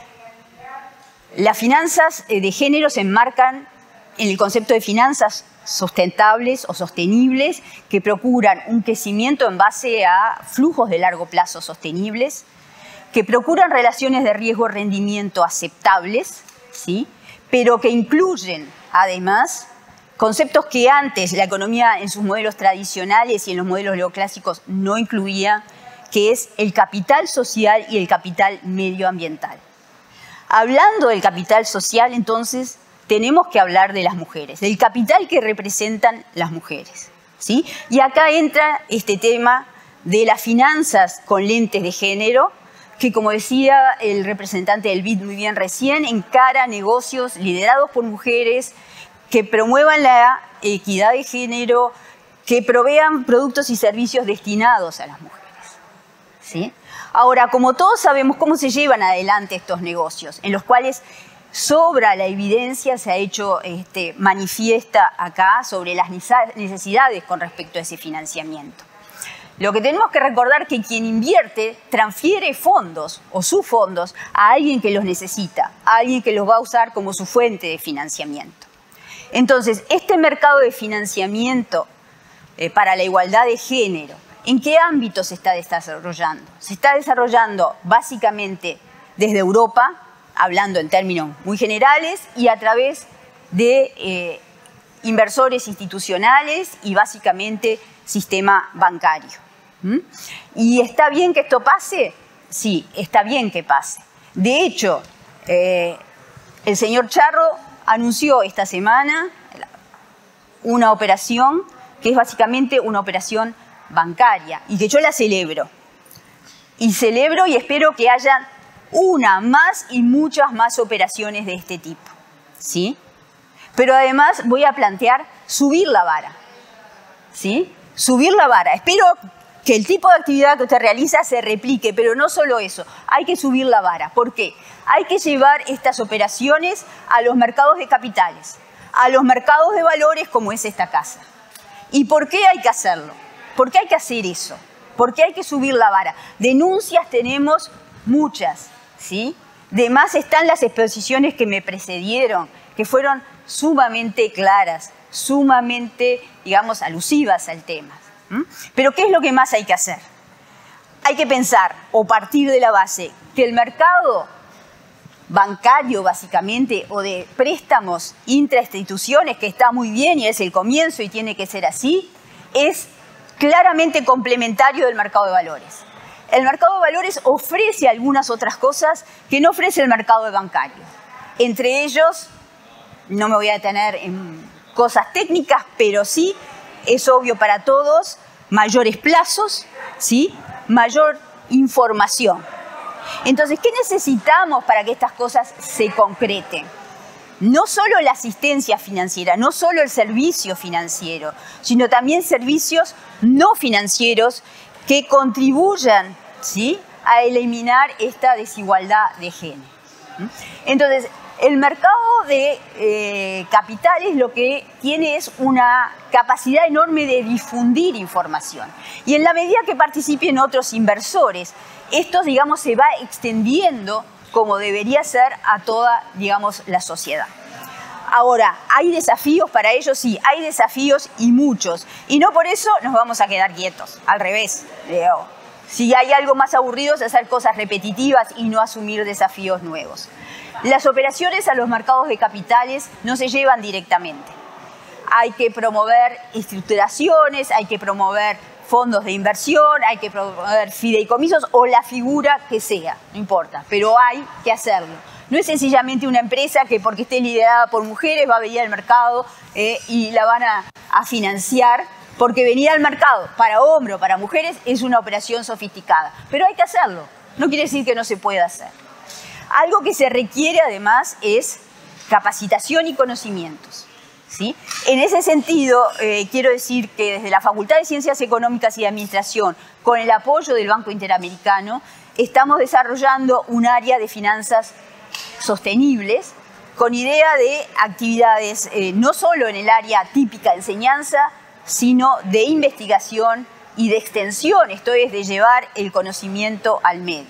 Las finanzas de género se enmarcan en el concepto de finanzas sustentables o sostenibles que procuran un crecimiento en base a flujos de largo plazo sostenibles, que procuran relaciones de riesgo-rendimiento aceptables, ¿sí? Pero que incluyen además conceptos que antes la economía en sus modelos tradicionales y en los modelos neoclásicos no incluía, que es el capital social y el capital medioambiental. Hablando del capital social, entonces, tenemos que hablar de las mujeres, del capital que representan las mujeres, ¿sí? Y acá entra este tema de las finanzas con lentes de género, que, como decía el representante del BID muy bien recién, encara negocios liderados por mujeres que promuevan la equidad de género, que provean productos y servicios destinados a las mujeres, ¿sí? Ahora, como todos sabemos, ¿cómo se llevan adelante estos negocios? En los cuales sobra la evidencia, se ha hecho manifiesta acá sobre las necesidades con respecto a ese financiamiento. Lo que tenemos que recordar es que quien invierte transfiere fondos o sus fondos a alguien que los necesita, a alguien que los va a usar como su fuente de financiamiento. Entonces, este mercado de financiamiento para la igualdad de género, ¿en qué ámbito se está desarrollando? Se está desarrollando básicamente desde Europa, hablando en términos muy generales, y a través de inversores institucionales y básicamente sistema bancario. ¿Y está bien que esto pase? Sí, está bien que pase. De hecho, el señor Charro anunció esta semana una operación que es básicamente una operación bancaria y que yo la celebro. Y celebro y espero que haya una más y muchas más operaciones de este tipo, ¿sí? Pero además voy a plantear subir la vara, ¿sí? Subir la vara. Espero que el tipo de actividad que usted realiza se replique, pero no solo eso, hay que subir la vara. ¿Por qué? Hay que llevar estas operaciones a los mercados de capitales, a los mercados de valores como es esta casa. ¿Y por qué hay que hacerlo? ¿Por qué hay que hacer eso? ¿Por qué hay que subir la vara? Denuncias tenemos muchas, ¿sí? De más están las exposiciones que me precedieron, que fueron sumamente claras, sumamente, digamos, alusivas al tema. Pero ¿qué es lo que más hay que hacer? Hay que pensar o partir de la base que el mercado bancario, básicamente, o de préstamos intrainstituciones, que está muy bien y es el comienzo y tiene que ser así, es claramente complementario del mercado de valores. El mercado de valores ofrece algunas otras cosas que no ofrece el mercado bancario. Entre ellos, no me voy a detener en cosas técnicas, pero sí es obvio para todos, mayores plazos, ¿sí? Mayor información. Entonces, ¿qué necesitamos para que estas cosas se concreten? No solo la asistencia financiera, no solo el servicio financiero, sino también servicios no financieros que contribuyan, ¿sí?, a eliminar esta desigualdad de género. Entonces, el mercado de capitales lo que tiene es una capacidad enorme de difundir información. Y en la medida que participen otros inversores, esto, digamos, se va extendiendo como debería ser a toda, digamos, la sociedad. Ahora, ¿hay desafíos para ellos? Sí, hay desafíos y muchos. Y no por eso nos vamos a quedar quietos, al revés. Si hay algo más aburrido es hacer cosas repetitivas y no asumir desafíos nuevos. Las operaciones a los mercados de capitales no se llevan directamente. Hay que promover estructuraciones, hay que promover fondos de inversión, hay que promover fideicomisos o la figura que sea, no importa, pero hay que hacerlo. No es sencillamente una empresa que porque esté liderada por mujeres va a venir al mercado y la van a financiar, porque venir al mercado para hombres o para mujeres es una operación sofisticada. Pero hay que hacerlo, no quiere decir que no se pueda hacer. Algo que se requiere además es capacitación y conocimientos, ¿sí? En ese sentido, quiero decir que desde la Facultad de Ciencias Económicas y de Administración, con el apoyo del Banco Interamericano, estamos desarrollando un área de finanzas sostenibles con idea de actividades no solo en el área típica de enseñanza, sino de investigación y de extensión, esto es, de llevar el conocimiento al medio.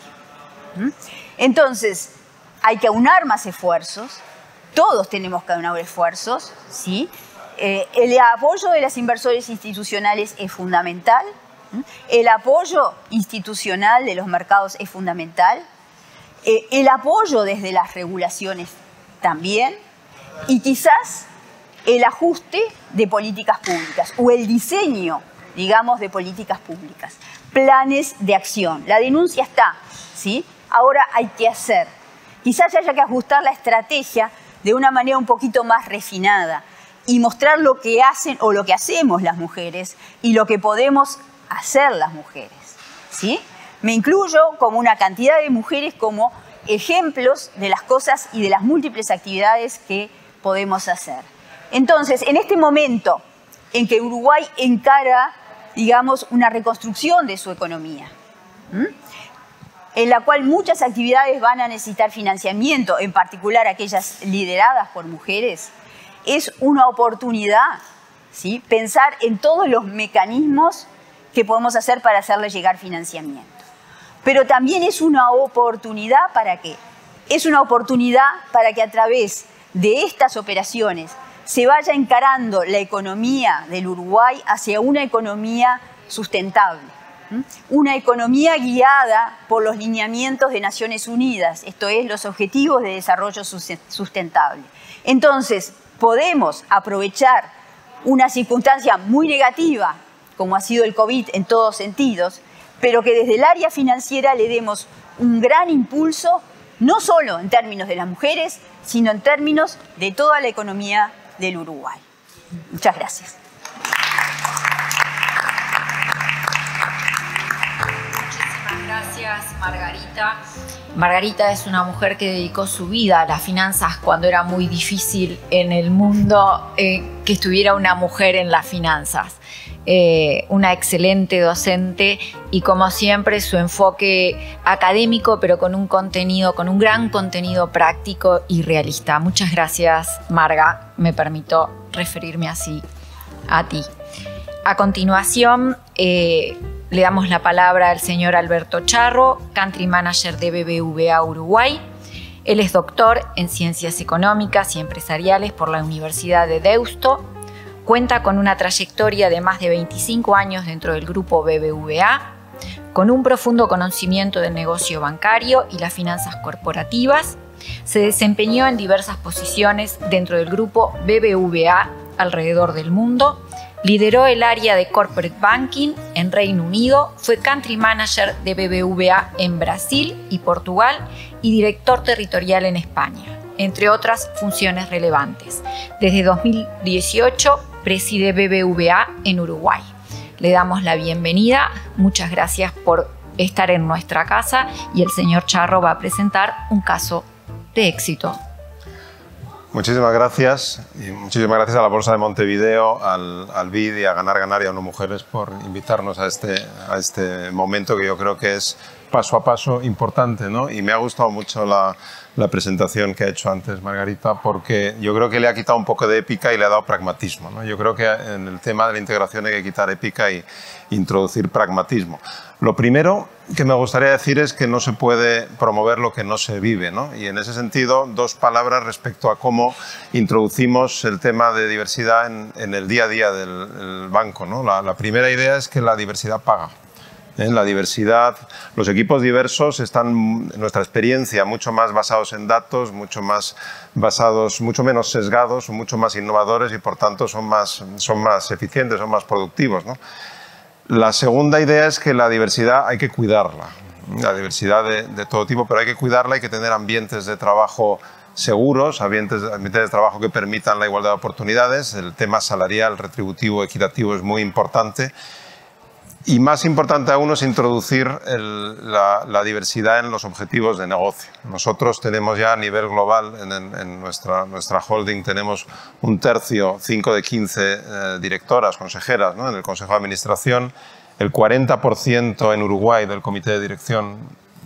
Entonces, hay que aunar más esfuerzos, todos tenemos que aunar esfuerzos, ¿sí? El apoyo de los inversores institucionales es fundamental, el apoyo institucional de los mercados es fundamental, el apoyo desde las regulaciones también, y quizás el ajuste de políticas públicas o el diseño, digamos, de políticas públicas, planes de acción. La denuncia está, ¿sí? Ahora hay que hacer. Quizás haya que ajustar la estrategia de una manera un poquito más refinada y mostrar lo que hacen o lo que hacemos las mujeres y lo que podemos hacer las mujeres, ¿sí? Me incluyo como una cantidad de mujeres como ejemplos de las cosas y de las múltiples actividades que podemos hacer. Entonces, en este momento en que Uruguay encara, digamos, una reconstrucción de su economía, en la cual muchas actividades van a necesitar financiamiento, en particular aquellas lideradas por mujeres, es una oportunidad, ¿sí?, pensar en todos los mecanismos que podemos hacer para hacerle llegar financiamiento. Pero también es una oportunidad ¿para qué? Es una oportunidad para que a través de estas operaciones se vaya encarando la economía del Uruguay hacia una economía sustentable. Una economía guiada por los lineamientos de Naciones Unidas, esto es, los Objetivos de Desarrollo Sustentable. Entonces, podemos aprovechar una circunstancia muy negativa, como ha sido el COVID en todos sentidos, pero que desde el área financiera le demos un gran impulso, no solo en términos de las mujeres, sino en términos de toda la economía del Uruguay. Muchas gracias. Gracias, Margarita. Margarita es una mujer que dedicó su vida a las finanzas cuando era muy difícil en el mundo que estuviera una mujer en las finanzas. Una excelente docente y, como siempre, su enfoque académico, pero con un contenido, con un gran contenido práctico y realista. Muchas gracias, Marga. Me permito referirme así a ti. A continuación, le damos la palabra al señor Alberto Charro, Country Manager de BBVA Uruguay. Él es doctor en Ciencias Económicas y Empresariales por la Universidad de Deusto. Cuenta con una trayectoria de más de 25 años dentro del grupo BBVA, con un profundo conocimiento del negocio bancario y las finanzas corporativas. Se desempeñó en diversas posiciones dentro del grupo BBVA alrededor del mundo. Lideró el área de Corporate Banking en Reino Unido, fue Country Manager de BBVA en Brasil y Portugal y director territorial en España, entre otras funciones relevantes. Desde 2018 preside BBVA en Uruguay. Le damos la bienvenida, muchas gracias por estar en nuestra casa y el señor Charro va a presentar un caso de éxito. Muchísimas gracias y muchísimas gracias a la Bolsa de Montevideo, al BID y a Ganar y a ONU Mujeres por invitarnos a este momento que yo creo que es paso a paso importante, ¿no? Y me ha gustado mucho la presentación que ha hecho antes Margarita, porque yo creo que le ha quitado un poco de épica y le ha dado pragmatismo, ¿no? Yo creo que en el tema de la integración hay que quitar épica y introducir pragmatismo. Lo primero que me gustaría decir es que no se puede promover lo que no se vive, ¿no? Y en ese sentido, dos palabras respecto a cómo introducimos el tema de diversidad en el día a día del banco, ¿no? La primera idea es que la diversidad paga. En la diversidad, los equipos diversos están, en nuestra experiencia, mucho más basados en datos, mucho menos sesgados, mucho más innovadores y por tanto son más eficientes, son más productivos, ¿no? La segunda idea es que la diversidad hay que cuidarla, la diversidad de todo tipo, pero hay que cuidarla, hay que tener ambientes de trabajo seguros, ambientes de trabajo que permitan la igualdad de oportunidades. El tema salarial, retributivo, equitativo es muy importante. Y más importante aún es introducir la diversidad en los objetivos de negocio. Nosotros tenemos ya a nivel global, en nuestra holding, tenemos un tercio, 5 de 15 directoras, consejeras, ¿no? En el Consejo de Administración. El 40% en Uruguay del comité de dirección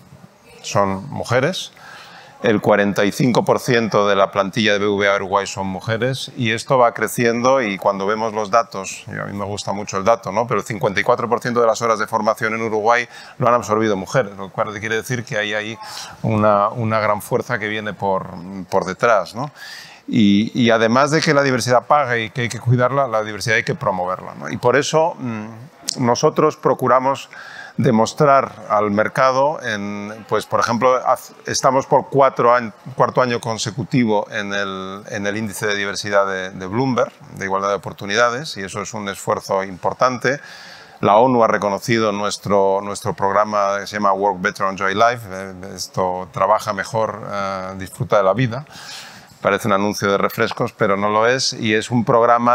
son mujeres. El 45% de la plantilla de BBVA Uruguay son mujeres y esto va creciendo y cuando vemos los datos, y a mí me gusta mucho el dato, ¿no? Pero el 54% de las horas de formación en Uruguay lo han absorbido mujeres, lo cual quiere decir que hay ahí una gran fuerza que viene por detrás, ¿no? Y además de que la diversidad paga y que hay que cuidarla, la diversidad hay que promoverla, ¿no? Y por eso nosotros procuramos demostrar al mercado, pues por ejemplo, estamos por cuarto año consecutivo en el índice de diversidad de Bloomberg, de igualdad de oportunidades, y eso es un esfuerzo importante. La ONU ha reconocido nuestro programa que se llama Work Better, Enjoy Life, esto trabaja mejor, disfruta de la vida. Parece un anuncio de refrescos, pero no lo es, y es un programa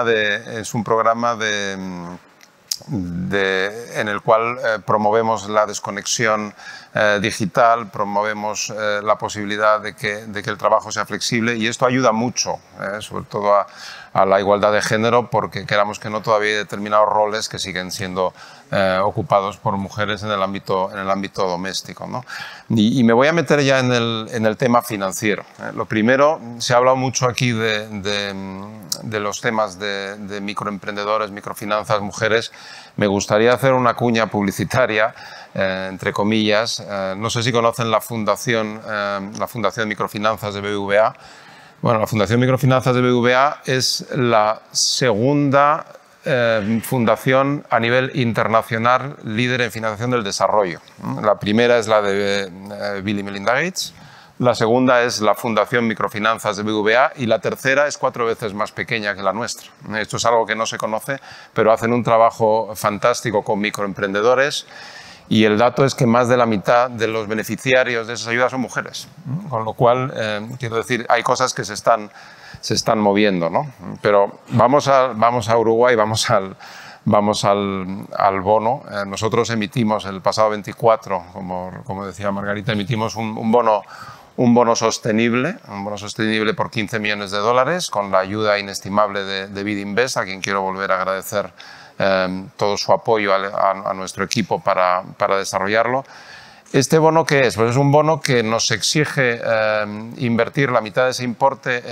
en el cual promovemos la desconexión digital, promovemos la posibilidad de que el trabajo sea flexible y esto ayuda mucho, sobre todo a la igualdad de género, porque queramos que no, todavía hay determinados roles que siguen siendo ocupados por mujeres en el ámbito doméstico, ¿no? Y me voy a meter ya en el tema financiero. Lo primero, se ha hablado mucho aquí de los temas de microemprendedores, microfinanzas, mujeres. Me gustaría hacer una cuña publicitaria, entre comillas. No sé si conocen la Fundación de Microfinanzas de BBVA. Bueno, la Fundación Microfinanzas de BBVA es la segunda fundación a nivel internacional líder en financiación del desarrollo. La primera es la de Bill y Melinda Gates, la segunda es la Fundación Microfinanzas de BBVA y la tercera es 4 veces más pequeña que la nuestra. Esto es algo que no se conoce, pero hacen un trabajo fantástico con microemprendedores y el dato es que más de la mitad de los beneficiarios de esas ayudas son mujeres. Con lo cual, quiero decir, hay cosas que se están moviendo, ¿no? Pero vamos a Uruguay, vamos al bono. Nosotros emitimos el pasado 24, como decía Margarita, emitimos un bono sostenible, por 15 millones de dólares, con la ayuda inestimable de Bidinvest, a quien quiero volver a agradecer todo su apoyo a nuestro equipo para desarrollarlo. ¿Este bono qué es? Pues es un bono que nos exige invertir la mitad de ese importe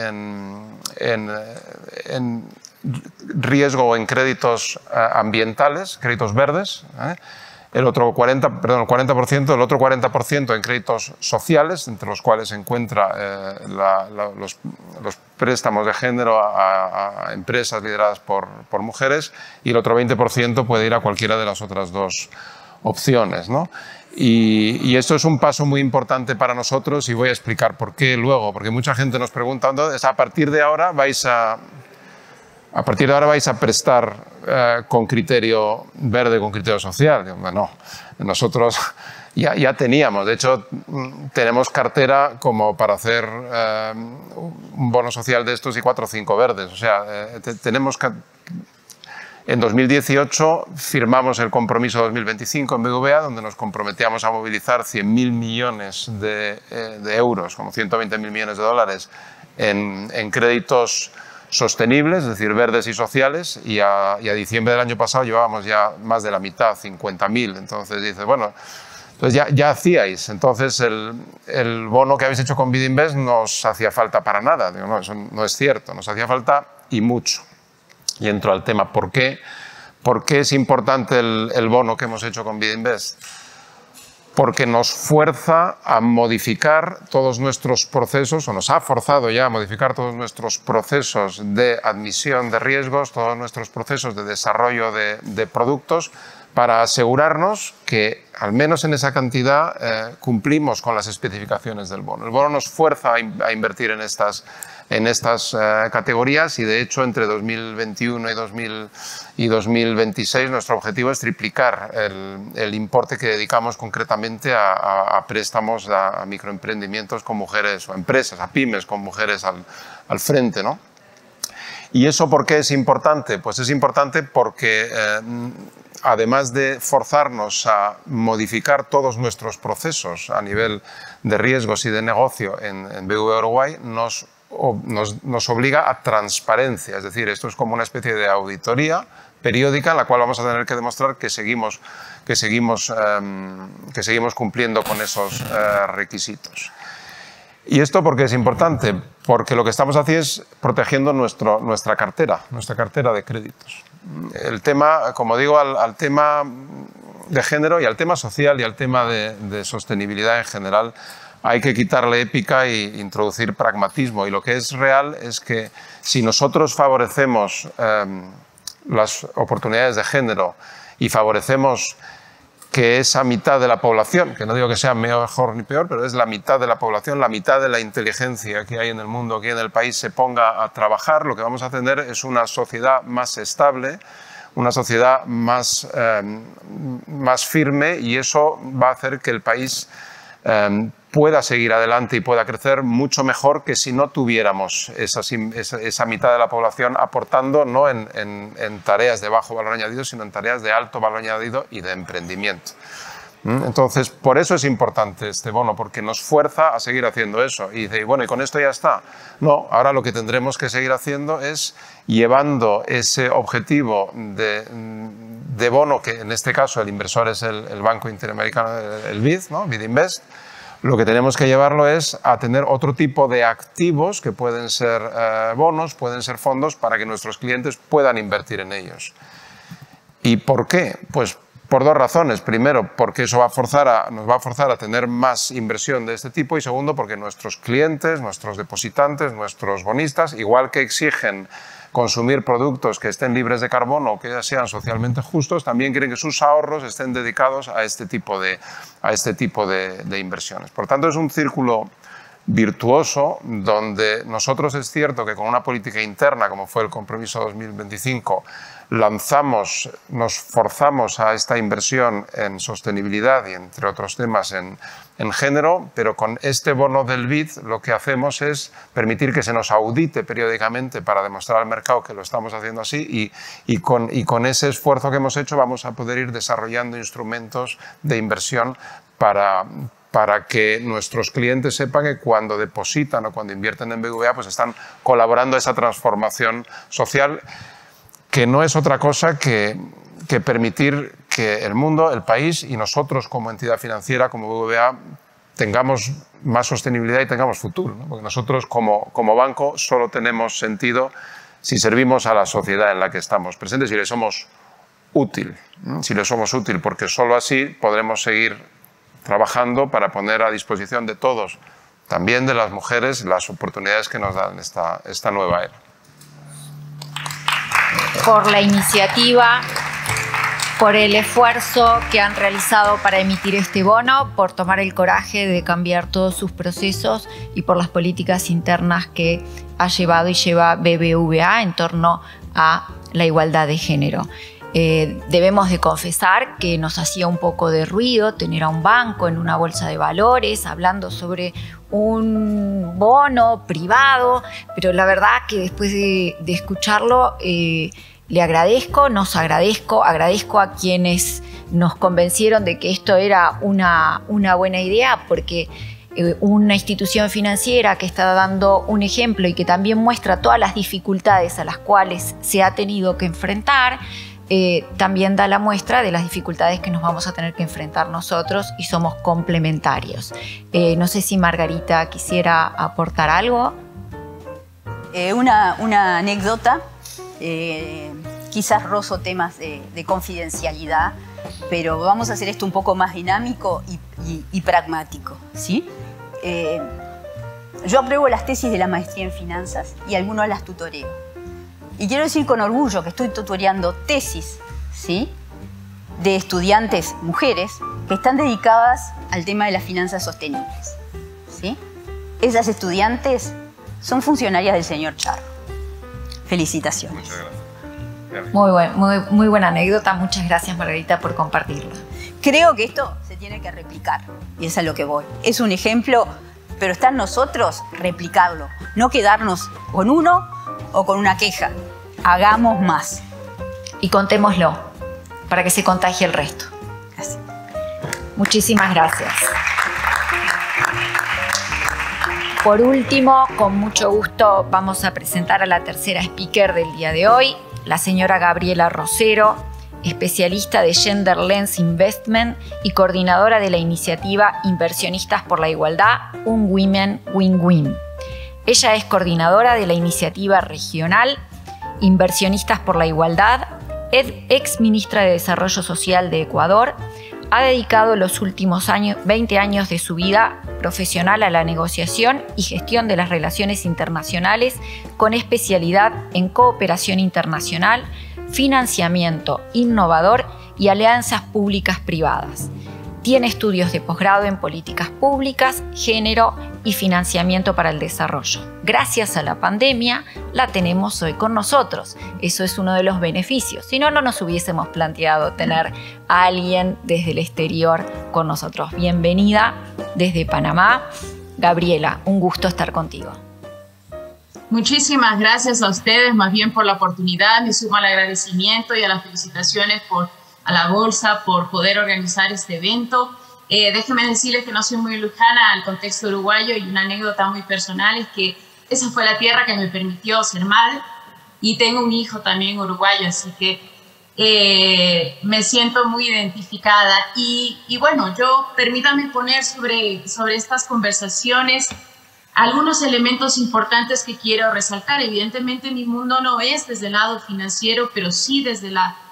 en riesgo o en créditos ambientales, créditos verdes, el otro 40%, el otro 40% en créditos sociales, entre los cuales se encuentra los préstamos de género a empresas lideradas por mujeres, y el otro 20% puede ir a cualquiera de las otras dos opciones, ¿no? Y esto es un paso muy importante para nosotros y voy a explicar por qué luego, porque mucha gente nos pregunta, entonces, a partir de ahora vais a prestar con criterio verde, con criterio social. No, nosotros ya teníamos, de hecho tenemos cartera como para hacer un bono social de estos y 4 o 5 verdes. O sea, en 2018 firmamos el compromiso 2025 en BBVA, donde nos comprometíamos a movilizar 100.000 millones de euros, como 120.000 millones de dólares, en créditos sostenibles, es decir, verdes y sociales, y a diciembre del año pasado llevábamos ya más de la mitad, 50.000. Entonces dices, bueno, entonces ya hacíais. Entonces el bono que habéis hecho con Bidinvest no os hacía falta para nada. Digo, no, eso no es cierto, nos hacía falta y mucho. Y entro al tema, ¿por qué es importante el bono que hemos hecho con Bidinvest? Porque nos fuerza a modificar todos nuestros procesos, o nos ha forzado ya a modificar todos nuestros procesos de admisión de riesgos, todos nuestros procesos de desarrollo de productos, para asegurarnos que, al menos en esa cantidad, cumplimos con las especificaciones del bono. El bono nos fuerza a invertir en estas categorías y, de hecho, entre 2021 y 2026 nuestro objetivo es triplicar el importe que dedicamos concretamente a préstamos a microemprendimientos con mujeres, o empresas, a pymes con mujeres al frente, ¿no? ¿Y eso por qué es importante? Pues es importante porque además de forzarnos a modificar todos nuestros procesos a nivel de riesgos y de negocio en BBVA Uruguay, nos obliga a transparencia. Es decir, esto es como una especie de auditoría periódica en la cual vamos a tener que demostrar que seguimos cumpliendo con esos requisitos. ¿Y esto por qué es importante? Porque lo que estamos haciendo es protegiendo nuestra cartera de créditos. El tema, como digo, al tema de género y al tema social y al tema de sostenibilidad en general, hay que quitarle épica e introducir pragmatismo. Y lo que es real es que si nosotros favorecemos las oportunidades de género y favorecemos que esa mitad de la población, que no digo que sea mejor ni peor, pero es la mitad de la población, la mitad de la inteligencia que hay en el mundo, que en el país, se ponga a trabajar, lo que vamos a tener es una sociedad más estable, una sociedad más firme, y eso va a hacer que el país pueda seguir adelante y pueda crecer mucho mejor que si no tuviéramos esa mitad de la población aportando no en tareas de bajo valor añadido, sino en tareas de alto valor añadido y de emprendimiento. Entonces, por eso es importante este bono, porque nos fuerza a seguir haciendo eso. Y dice, bueno, ¿y con esto ya está? No, ahora lo que tendremos que seguir haciendo es llevando ese objetivo de bono, que en este caso el inversor es el Banco Interamericano, el BID, ¿no? Bidinvest. Lo que tenemos que llevarlo es a tener otro tipo de activos, que pueden ser bonos, pueden ser fondos, para que nuestros clientes puedan invertir en ellos. ¿Y por qué? Pues por dos razones. Primero, porque eso nos va a forzar a tener más inversión de este tipo, y segundo, porque nuestros clientes, nuestros depositantes, nuestros bonistas, igual que exigen consumir productos que estén libres de carbono o que sean socialmente justos, también quieren que sus ahorros estén dedicados a este tipo de inversiones. Por tanto, es un círculo virtuoso donde nosotros, es cierto que con una política interna como fue el Compromiso 2025 nos forzamos a esta inversión en sostenibilidad y entre otros temas en género, pero con este bono del BID lo que hacemos es permitir que se nos audite periódicamente para demostrar al mercado que lo estamos haciendo así, y con ese esfuerzo que hemos hecho vamos a poder ir desarrollando instrumentos de inversión para que nuestros clientes sepan que cuando depositan o cuando invierten en BBVA pues están colaborando a esa transformación social, que no es otra cosa que permitir que el mundo, el país y nosotros como entidad financiera, como BBVA, tengamos más sostenibilidad y tengamos futuro, ¿no? Porque nosotros como banco solo tenemos sentido si servimos a la sociedad en la que estamos presentes, si le somos útil, ¿no? Si le somos útil, porque solo así podremos seguir trabajando para poner a disposición de todos, también de las mujeres, las oportunidades que nos dan esta nueva era. Por la iniciativa, por el esfuerzo que han realizado para emitir este bono, por tomar el coraje de cambiar todos sus procesos y por las políticas internas que ha llevado y lleva BBVA en torno a la igualdad de género. Debemos de confesar que nos hacía un poco de ruido tener a un banco en una bolsa de valores hablando sobre un bono privado, pero la verdad que después de escucharlo le agradezco, agradezco a quienes nos convencieron de que esto era una buena idea, porque una institución financiera que está dando un ejemplo y que también muestra todas las dificultades a las cuales se ha tenido que enfrentar, también da la muestra de las dificultades que nos vamos a tener que enfrentar nosotros, y somos complementarios. No sé si Margarita quisiera aportar algo. Una anécdota, quizás rozo temas de confidencialidad, pero vamos a hacer esto un poco más dinámico y pragmático, ¿sí? Yo apruebo las tesis de la maestría en finanzas y algunos las tutoreo. Y quiero decir con orgullo que estoy tutoreando tesis, ¿sí?, de estudiantes mujeres que están dedicadas al tema de las finanzas sostenibles, ¿sí? Esas estudiantes son funcionarias del señor Charro. Felicitaciones. Muchas gracias. Muy buena anécdota. Muchas gracias, Margarita, por compartirla. Creo que esto se tiene que replicar, y es a lo que voy. Es un ejemplo, pero está en nosotros replicarlo, no quedarnos con uno o con una queja. Hagamos más. Y contémoslo para que se contagie el resto. Gracias. Muchísimas gracias. Por último, con mucho gusto vamos a presentar a la tercera speaker del día de hoy, la señora Gabriela Rosero, especialista de Gender Lens Investment y coordinadora de la iniciativa Inversionistas por la Igualdad, Un Women Win-Win. Ella es coordinadora de la iniciativa regional Inversionistas por la Igualdad, ex ministra de Desarrollo Social de Ecuador. Ha dedicado los últimos 20 años de su vida profesional a la negociación y gestión de las relaciones internacionales, con especialidad en cooperación internacional, financiamiento innovador y alianzas públicas privadas. Tiene estudios de posgrado en políticas públicas, género y financiamiento para el desarrollo. Gracias a la pandemia la tenemos hoy con nosotros. Eso es uno de los beneficios. Si no, no nos hubiésemos planteado tener a alguien desde el exterior con nosotros. Bienvenida desde Panamá. Gabriela, un gusto estar contigo. Muchísimas gracias a ustedes, más bien por la oportunidad. Me sumo al agradecimiento y a las felicitaciones a la Bolsa por poder organizar este evento. Déjenme decirles que no soy muy lejana al contexto uruguayo, y una anécdota muy personal es que esa fue la tierra que me permitió ser madre, y tengo un hijo también uruguayo, así que me siento muy identificada. Y bueno, permítanme poner sobre estas conversaciones algunos elementos importantes que quiero resaltar. Evidentemente mi mundo no es desde el lado financiero, pero sí desde la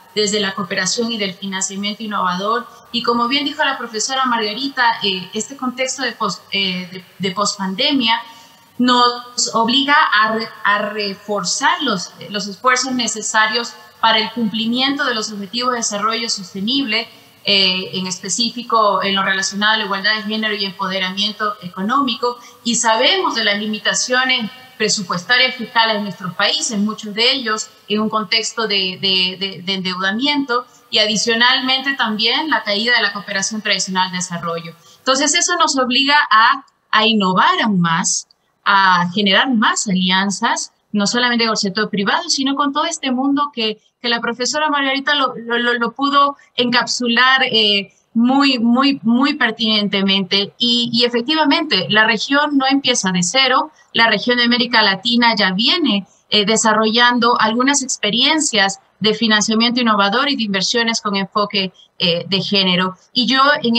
desde la cooperación y del financiamiento innovador. Y como bien dijo la profesora Margarita, este contexto de pospandemia nos obliga a reforzar los esfuerzos necesarios para el cumplimiento de los objetivos de desarrollo sostenible, en específico en lo relacionado a la igualdad de género y empoderamiento económico, y sabemos de las limitaciones presupuestarias fiscales en nuestros países, muchos de ellos en un contexto de endeudamiento, y adicionalmente también la caída de la cooperación tradicional de desarrollo. Entonces eso nos obliga a innovar aún más, a generar más alianzas, no solamente con el sector privado, sino con todo este mundo que la profesora Margarita lo pudo encapsular muy pertinentemente. Y efectivamente, la región no empieza de cero. La región de América Latina ya viene desarrollando algunas experiencias de financiamiento innovador y de inversiones con enfoque de género. Y yo en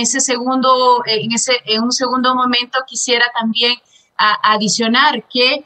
un segundo momento quisiera también adicionar que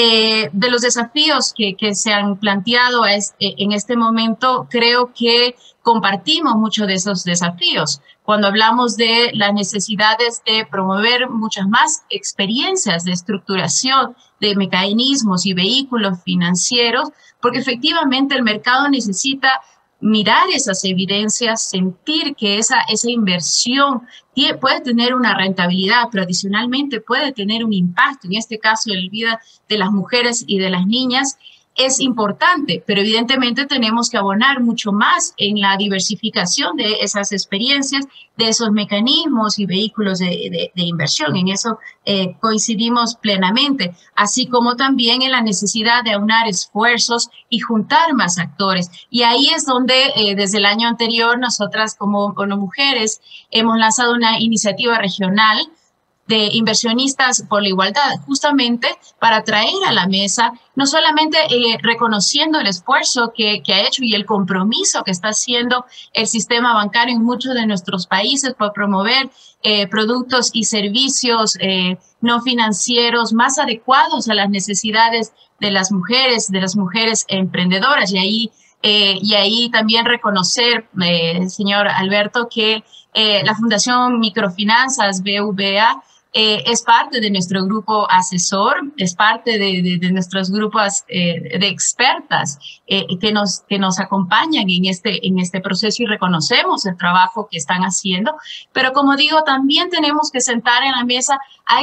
de los desafíos que se han planteado en este momento, creo que compartimos muchos de esos desafíos. Cuando hablamos de las necesidades de promover muchas más experiencias de estructuración de mecanismos y vehículos financieros, porque efectivamente el mercado necesita mirar esas evidencias, sentir que esa inversión puede tener una rentabilidad, pero adicionalmente puede tener un impacto, en este caso en la vida de las mujeres y de las niñas, es importante, pero evidentemente tenemos que abonar mucho más en la diversificación de esas experiencias, de esos mecanismos y vehículos de inversión. En eso coincidimos plenamente, así como también en la necesidad de aunar esfuerzos y juntar más actores. Y ahí es donde desde el año anterior nosotras como ONU Mujeres hemos lanzado una iniciativa regional de inversionistas por la igualdad, justamente para traer a la mesa, no solamente reconociendo el esfuerzo que ha hecho y el compromiso que está haciendo el sistema bancario en muchos de nuestros países por promover productos y servicios no financieros más adecuados a las necesidades de las mujeres emprendedoras. Y ahí también reconocer, señor Alberto, que la Fundación Microfinanzas, BVA, es parte de nuestro grupo asesor, es parte de nuestros grupos de expertas que nos acompañan en este proceso, y reconocemos el trabajo que están haciendo. Pero como digo, también tenemos que sentar en la mesa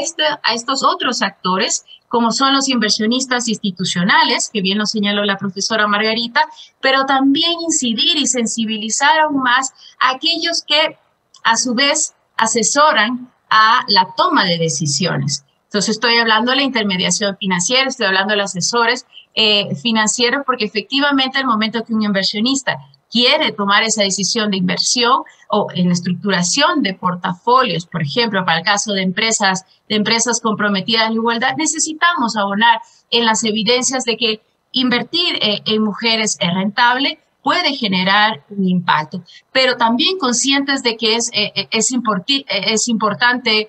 a estos otros actores, como son los inversionistas institucionales, que bien lo señaló la profesora Margarita, pero también incidir y sensibilizar aún más a aquellos que a su vez asesoran a la toma de decisiones. Entonces estoy hablando de la intermediación financiera, estoy hablando de los asesores financieros, porque efectivamente al momento que un inversionista quiere tomar esa decisión de inversión o en estructuración de portafolios, por ejemplo, para el caso de empresas comprometidas en la igualdad, necesitamos abonar en las evidencias de que invertir en mujeres es rentable, puede generar un impacto, pero también conscientes de que es importante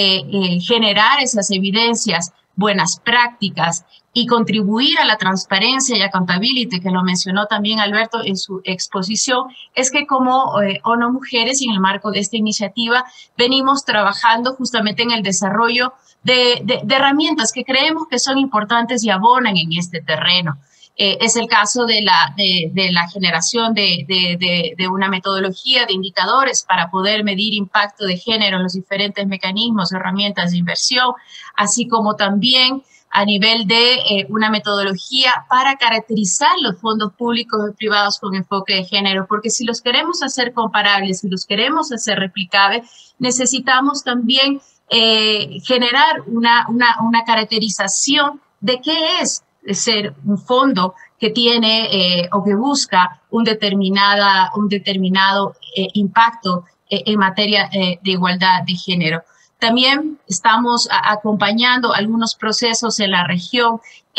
generar esas evidencias, buenas prácticas, y contribuir a la transparencia y accountability, que lo mencionó también Alberto en su exposición. Es que como ONU Mujeres, y en el marco de esta iniciativa, venimos trabajando justamente en el desarrollo de herramientas que creemos que son importantes y abonan en este terreno. Es el caso de la generación de una metodología de indicadores para poder medir impacto de género en los diferentes mecanismos, herramientas de inversión, así como también a nivel de una metodología para caracterizar los fondos públicos y privados con enfoque de género, porque si los queremos hacer comparables, si los queremos hacer replicables, necesitamos también generar una caracterización de qué es ser un fondo que tiene o que busca un determinado impacto en materia de igualdad de género. También estamos acompañando algunos procesos en la región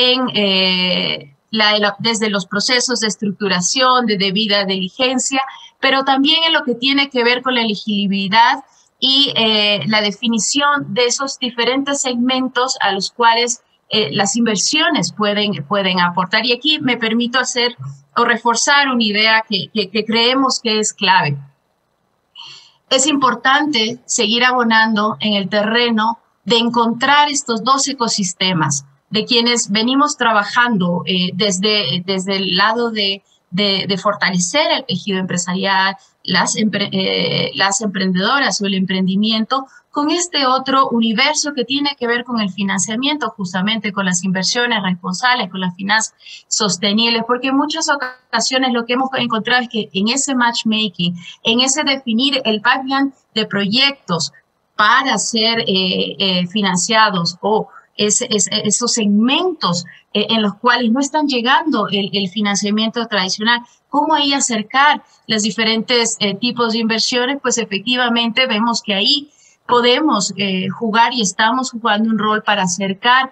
desde los procesos de estructuración, de debida diligencia, pero también en lo que tiene que ver con la elegibilidad y la definición de esos diferentes segmentos a los cuales las inversiones pueden aportar. Y aquí me permito hacer o reforzar una idea que creemos que es clave. Es importante seguir abonando en el terreno de encontrar estos dos ecosistemas de quienes venimos trabajando desde el lado de fortalecer el tejido empresarial, las emprendedoras o el emprendimiento, con este otro universo que tiene que ver con el financiamiento, justamente con las inversiones responsables, con las finanzas sostenibles, porque en muchas ocasiones lo que hemos encontrado es que en ese matchmaking, en ese definir el pipeline de proyectos para ser financiados o esos segmentos en los cuales no están llegando el financiamiento tradicional, cómo ahí acercar los diferentes tipos de inversiones, pues efectivamente vemos que ahí podemos jugar y estamos jugando un rol para acercar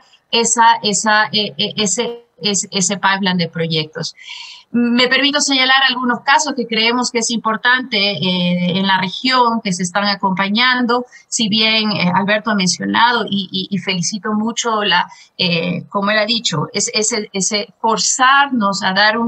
ese pipeline de proyectos. Me permito señalar algunos casos que creemos que es importante en la región, que se están acompañando, si bien Alberto ha mencionado y felicito mucho, como él ha dicho, ese forzarnos a dar un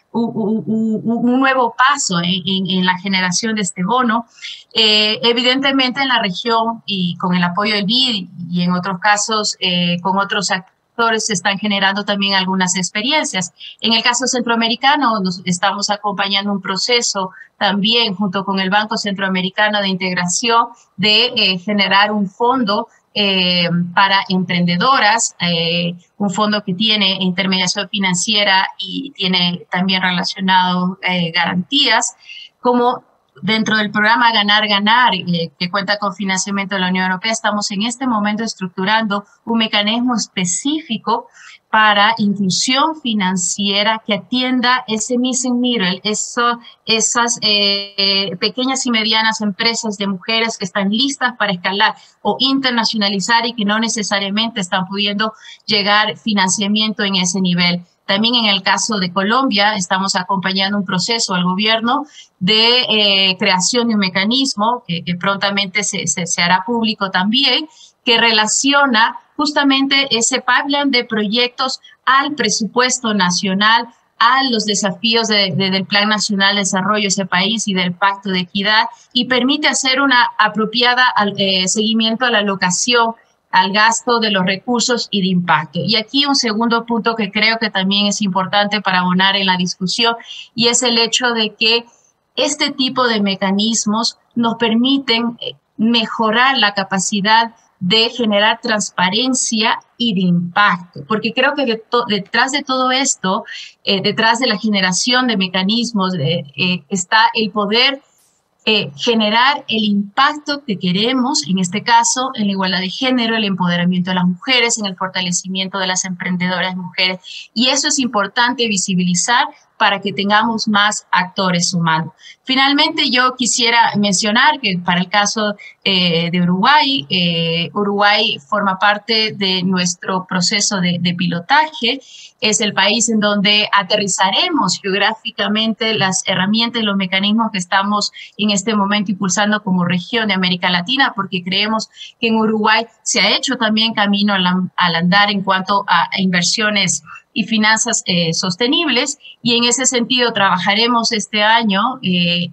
nuevo paso en la generación de este bono. Evidentemente en la región y con el apoyo del BID y en otros casos con otros actores, se están generando también algunas experiencias. En el caso centroamericano, nos estamos acompañando un proceso también junto con el Banco Centroamericano de Integración de generar un fondo para emprendedoras, un fondo que tiene intermediación financiera y tiene también relacionado garantías, como dentro del programa Ganar, Ganar, que cuenta con financiamiento de la Unión Europea, estamos en este momento estructurando un mecanismo específico para inclusión financiera que atienda ese missing middle, esas pequeñas y medianas empresas de mujeres que están listas para escalar o internacionalizar y que no necesariamente están pudiendo llegar financiamiento en ese nivel. También en el caso de Colombia estamos acompañando un proceso al gobierno de creación de un mecanismo que prontamente se hará público también, que relaciona justamente ese pipeline de proyectos al presupuesto nacional, a los desafíos del Plan Nacional de Desarrollo de ese país y del Pacto de Equidad, y permite hacer una apropiada seguimiento a la alocación al gasto de los recursos y de impacto. Y aquí un segundo punto que creo que también es importante para abonar en la discusión, y es el hecho de que este tipo de mecanismos nos permiten mejorar la capacidad de generar transparencia y de impacto, porque creo que detrás de todo esto, detrás de la generación de mecanismos, está el poder generar el impacto que queremos, en este caso, en la igualdad de género, el empoderamiento de las mujeres, en el fortalecimiento de las emprendedoras mujeres. Y eso es importante visibilizar para que tengamos más actores sumando. Finalmente, yo quisiera mencionar que para el caso de Uruguay, Uruguay forma parte de nuestro proceso de pilotaje. Es el país en donde aterrizaremos geográficamente las herramientas y los mecanismos que estamos en este momento impulsando como región de América Latina, porque creemos que en Uruguay se ha hecho también camino al andar en cuanto a inversiones y finanzas sostenibles, y en ese sentido trabajaremos este año en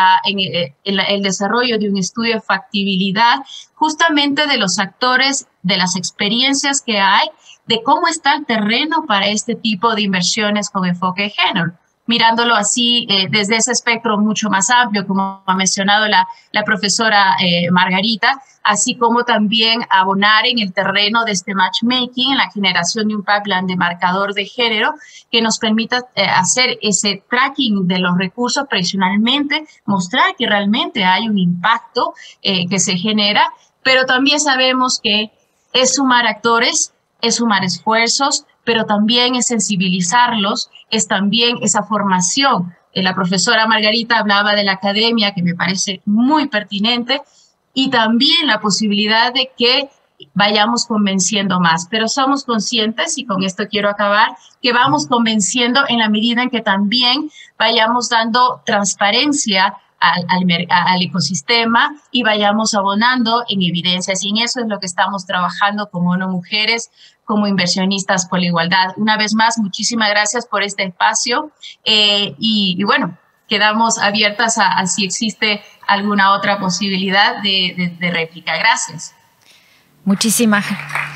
el desarrollo de un estudio de factibilidad justamente de los actores, de las experiencias que hay, de cómo está el terreno para este tipo de inversiones con enfoque de género, mirándolo así desde ese espectro mucho más amplio, como ha mencionado la profesora Margarita, así como también abonar en el terreno de este matchmaking, en la generación de un pipeline de marcador de género que nos permita hacer ese tracking de los recursos tradicionalmente, mostrar que realmente hay un impacto que se genera, pero también sabemos que es sumar actores, es sumar esfuerzos, pero también es sensibilizarlos, es también esa formación. La profesora Margarita hablaba de la academia, que me parece muy pertinente, y también la posibilidad de que vayamos convenciendo más. Pero somos conscientes, y con esto quiero acabar, que vamos convenciendo en la medida en que también vayamos dando transparencia al ecosistema y vayamos abonando en evidencias. Y en eso es lo que estamos trabajando como ONU Mujeres, como inversionistas por la igualdad. Una vez más, muchísimas gracias por este espacio y bueno, quedamos abiertas a si existe alguna otra posibilidad de réplica. Gracias. Muchísimas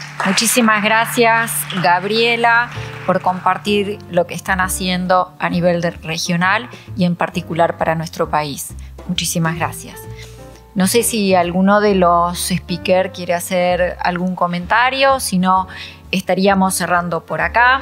gracias, Gabriela, por compartir lo que están haciendo a nivel regional y en particular para nuestro país. Muchísimas gracias. No sé si alguno de los speakers quiere hacer algún comentario, si no, estaríamos cerrando por acá.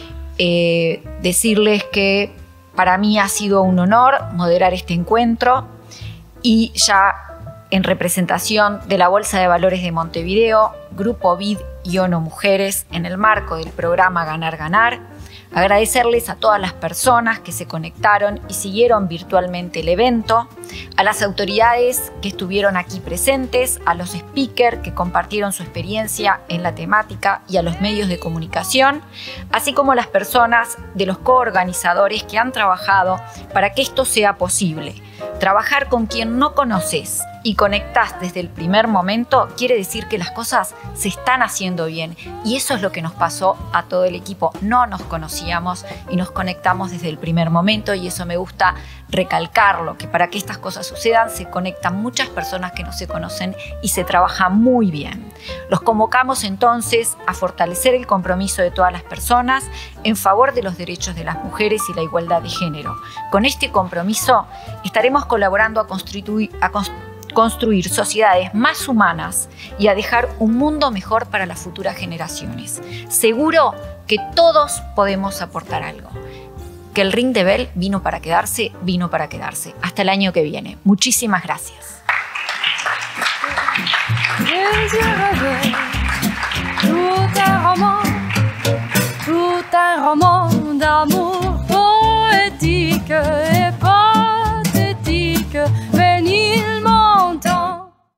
Decirles que para mí ha sido un honor moderar este encuentro y ya en representación de la Bolsa de Valores de Montevideo, Grupo BID y ONU Mujeres en el marco del programa Ganar Ganar, agradecerles a todas las personas que se conectaron y siguieron virtualmente el evento, a las autoridades que estuvieron aquí presentes, a los speakers que compartieron su experiencia en la temática y a los medios de comunicación, así como a las personas de los coorganizadores que han trabajado para que esto sea posible. Trabajar con quien no conoces y conectás desde el primer momento quiere decir que las cosas se están haciendo bien, y eso es lo que nos pasó a todo el equipo. No nos conocíamos y nos conectamos desde el primer momento, y eso me gusta recalcarlo, que para que estas cosas sucedan se conectan muchas personas que no se conocen y se trabaja muy bien. Los convocamos entonces a fortalecer el compromiso de todas las personas en favor de los derechos de las mujeres y la igualdad de género. Con este compromiso estaremos colaborando a construir sociedades más humanas y a dejar un mundo mejor para las futuras generaciones. Seguro que todos podemos aportar algo. Que el Ring de Bell vino para quedarse, vino para quedarse. Hasta el año que viene. Muchísimas gracias. Tout un roman d'amour.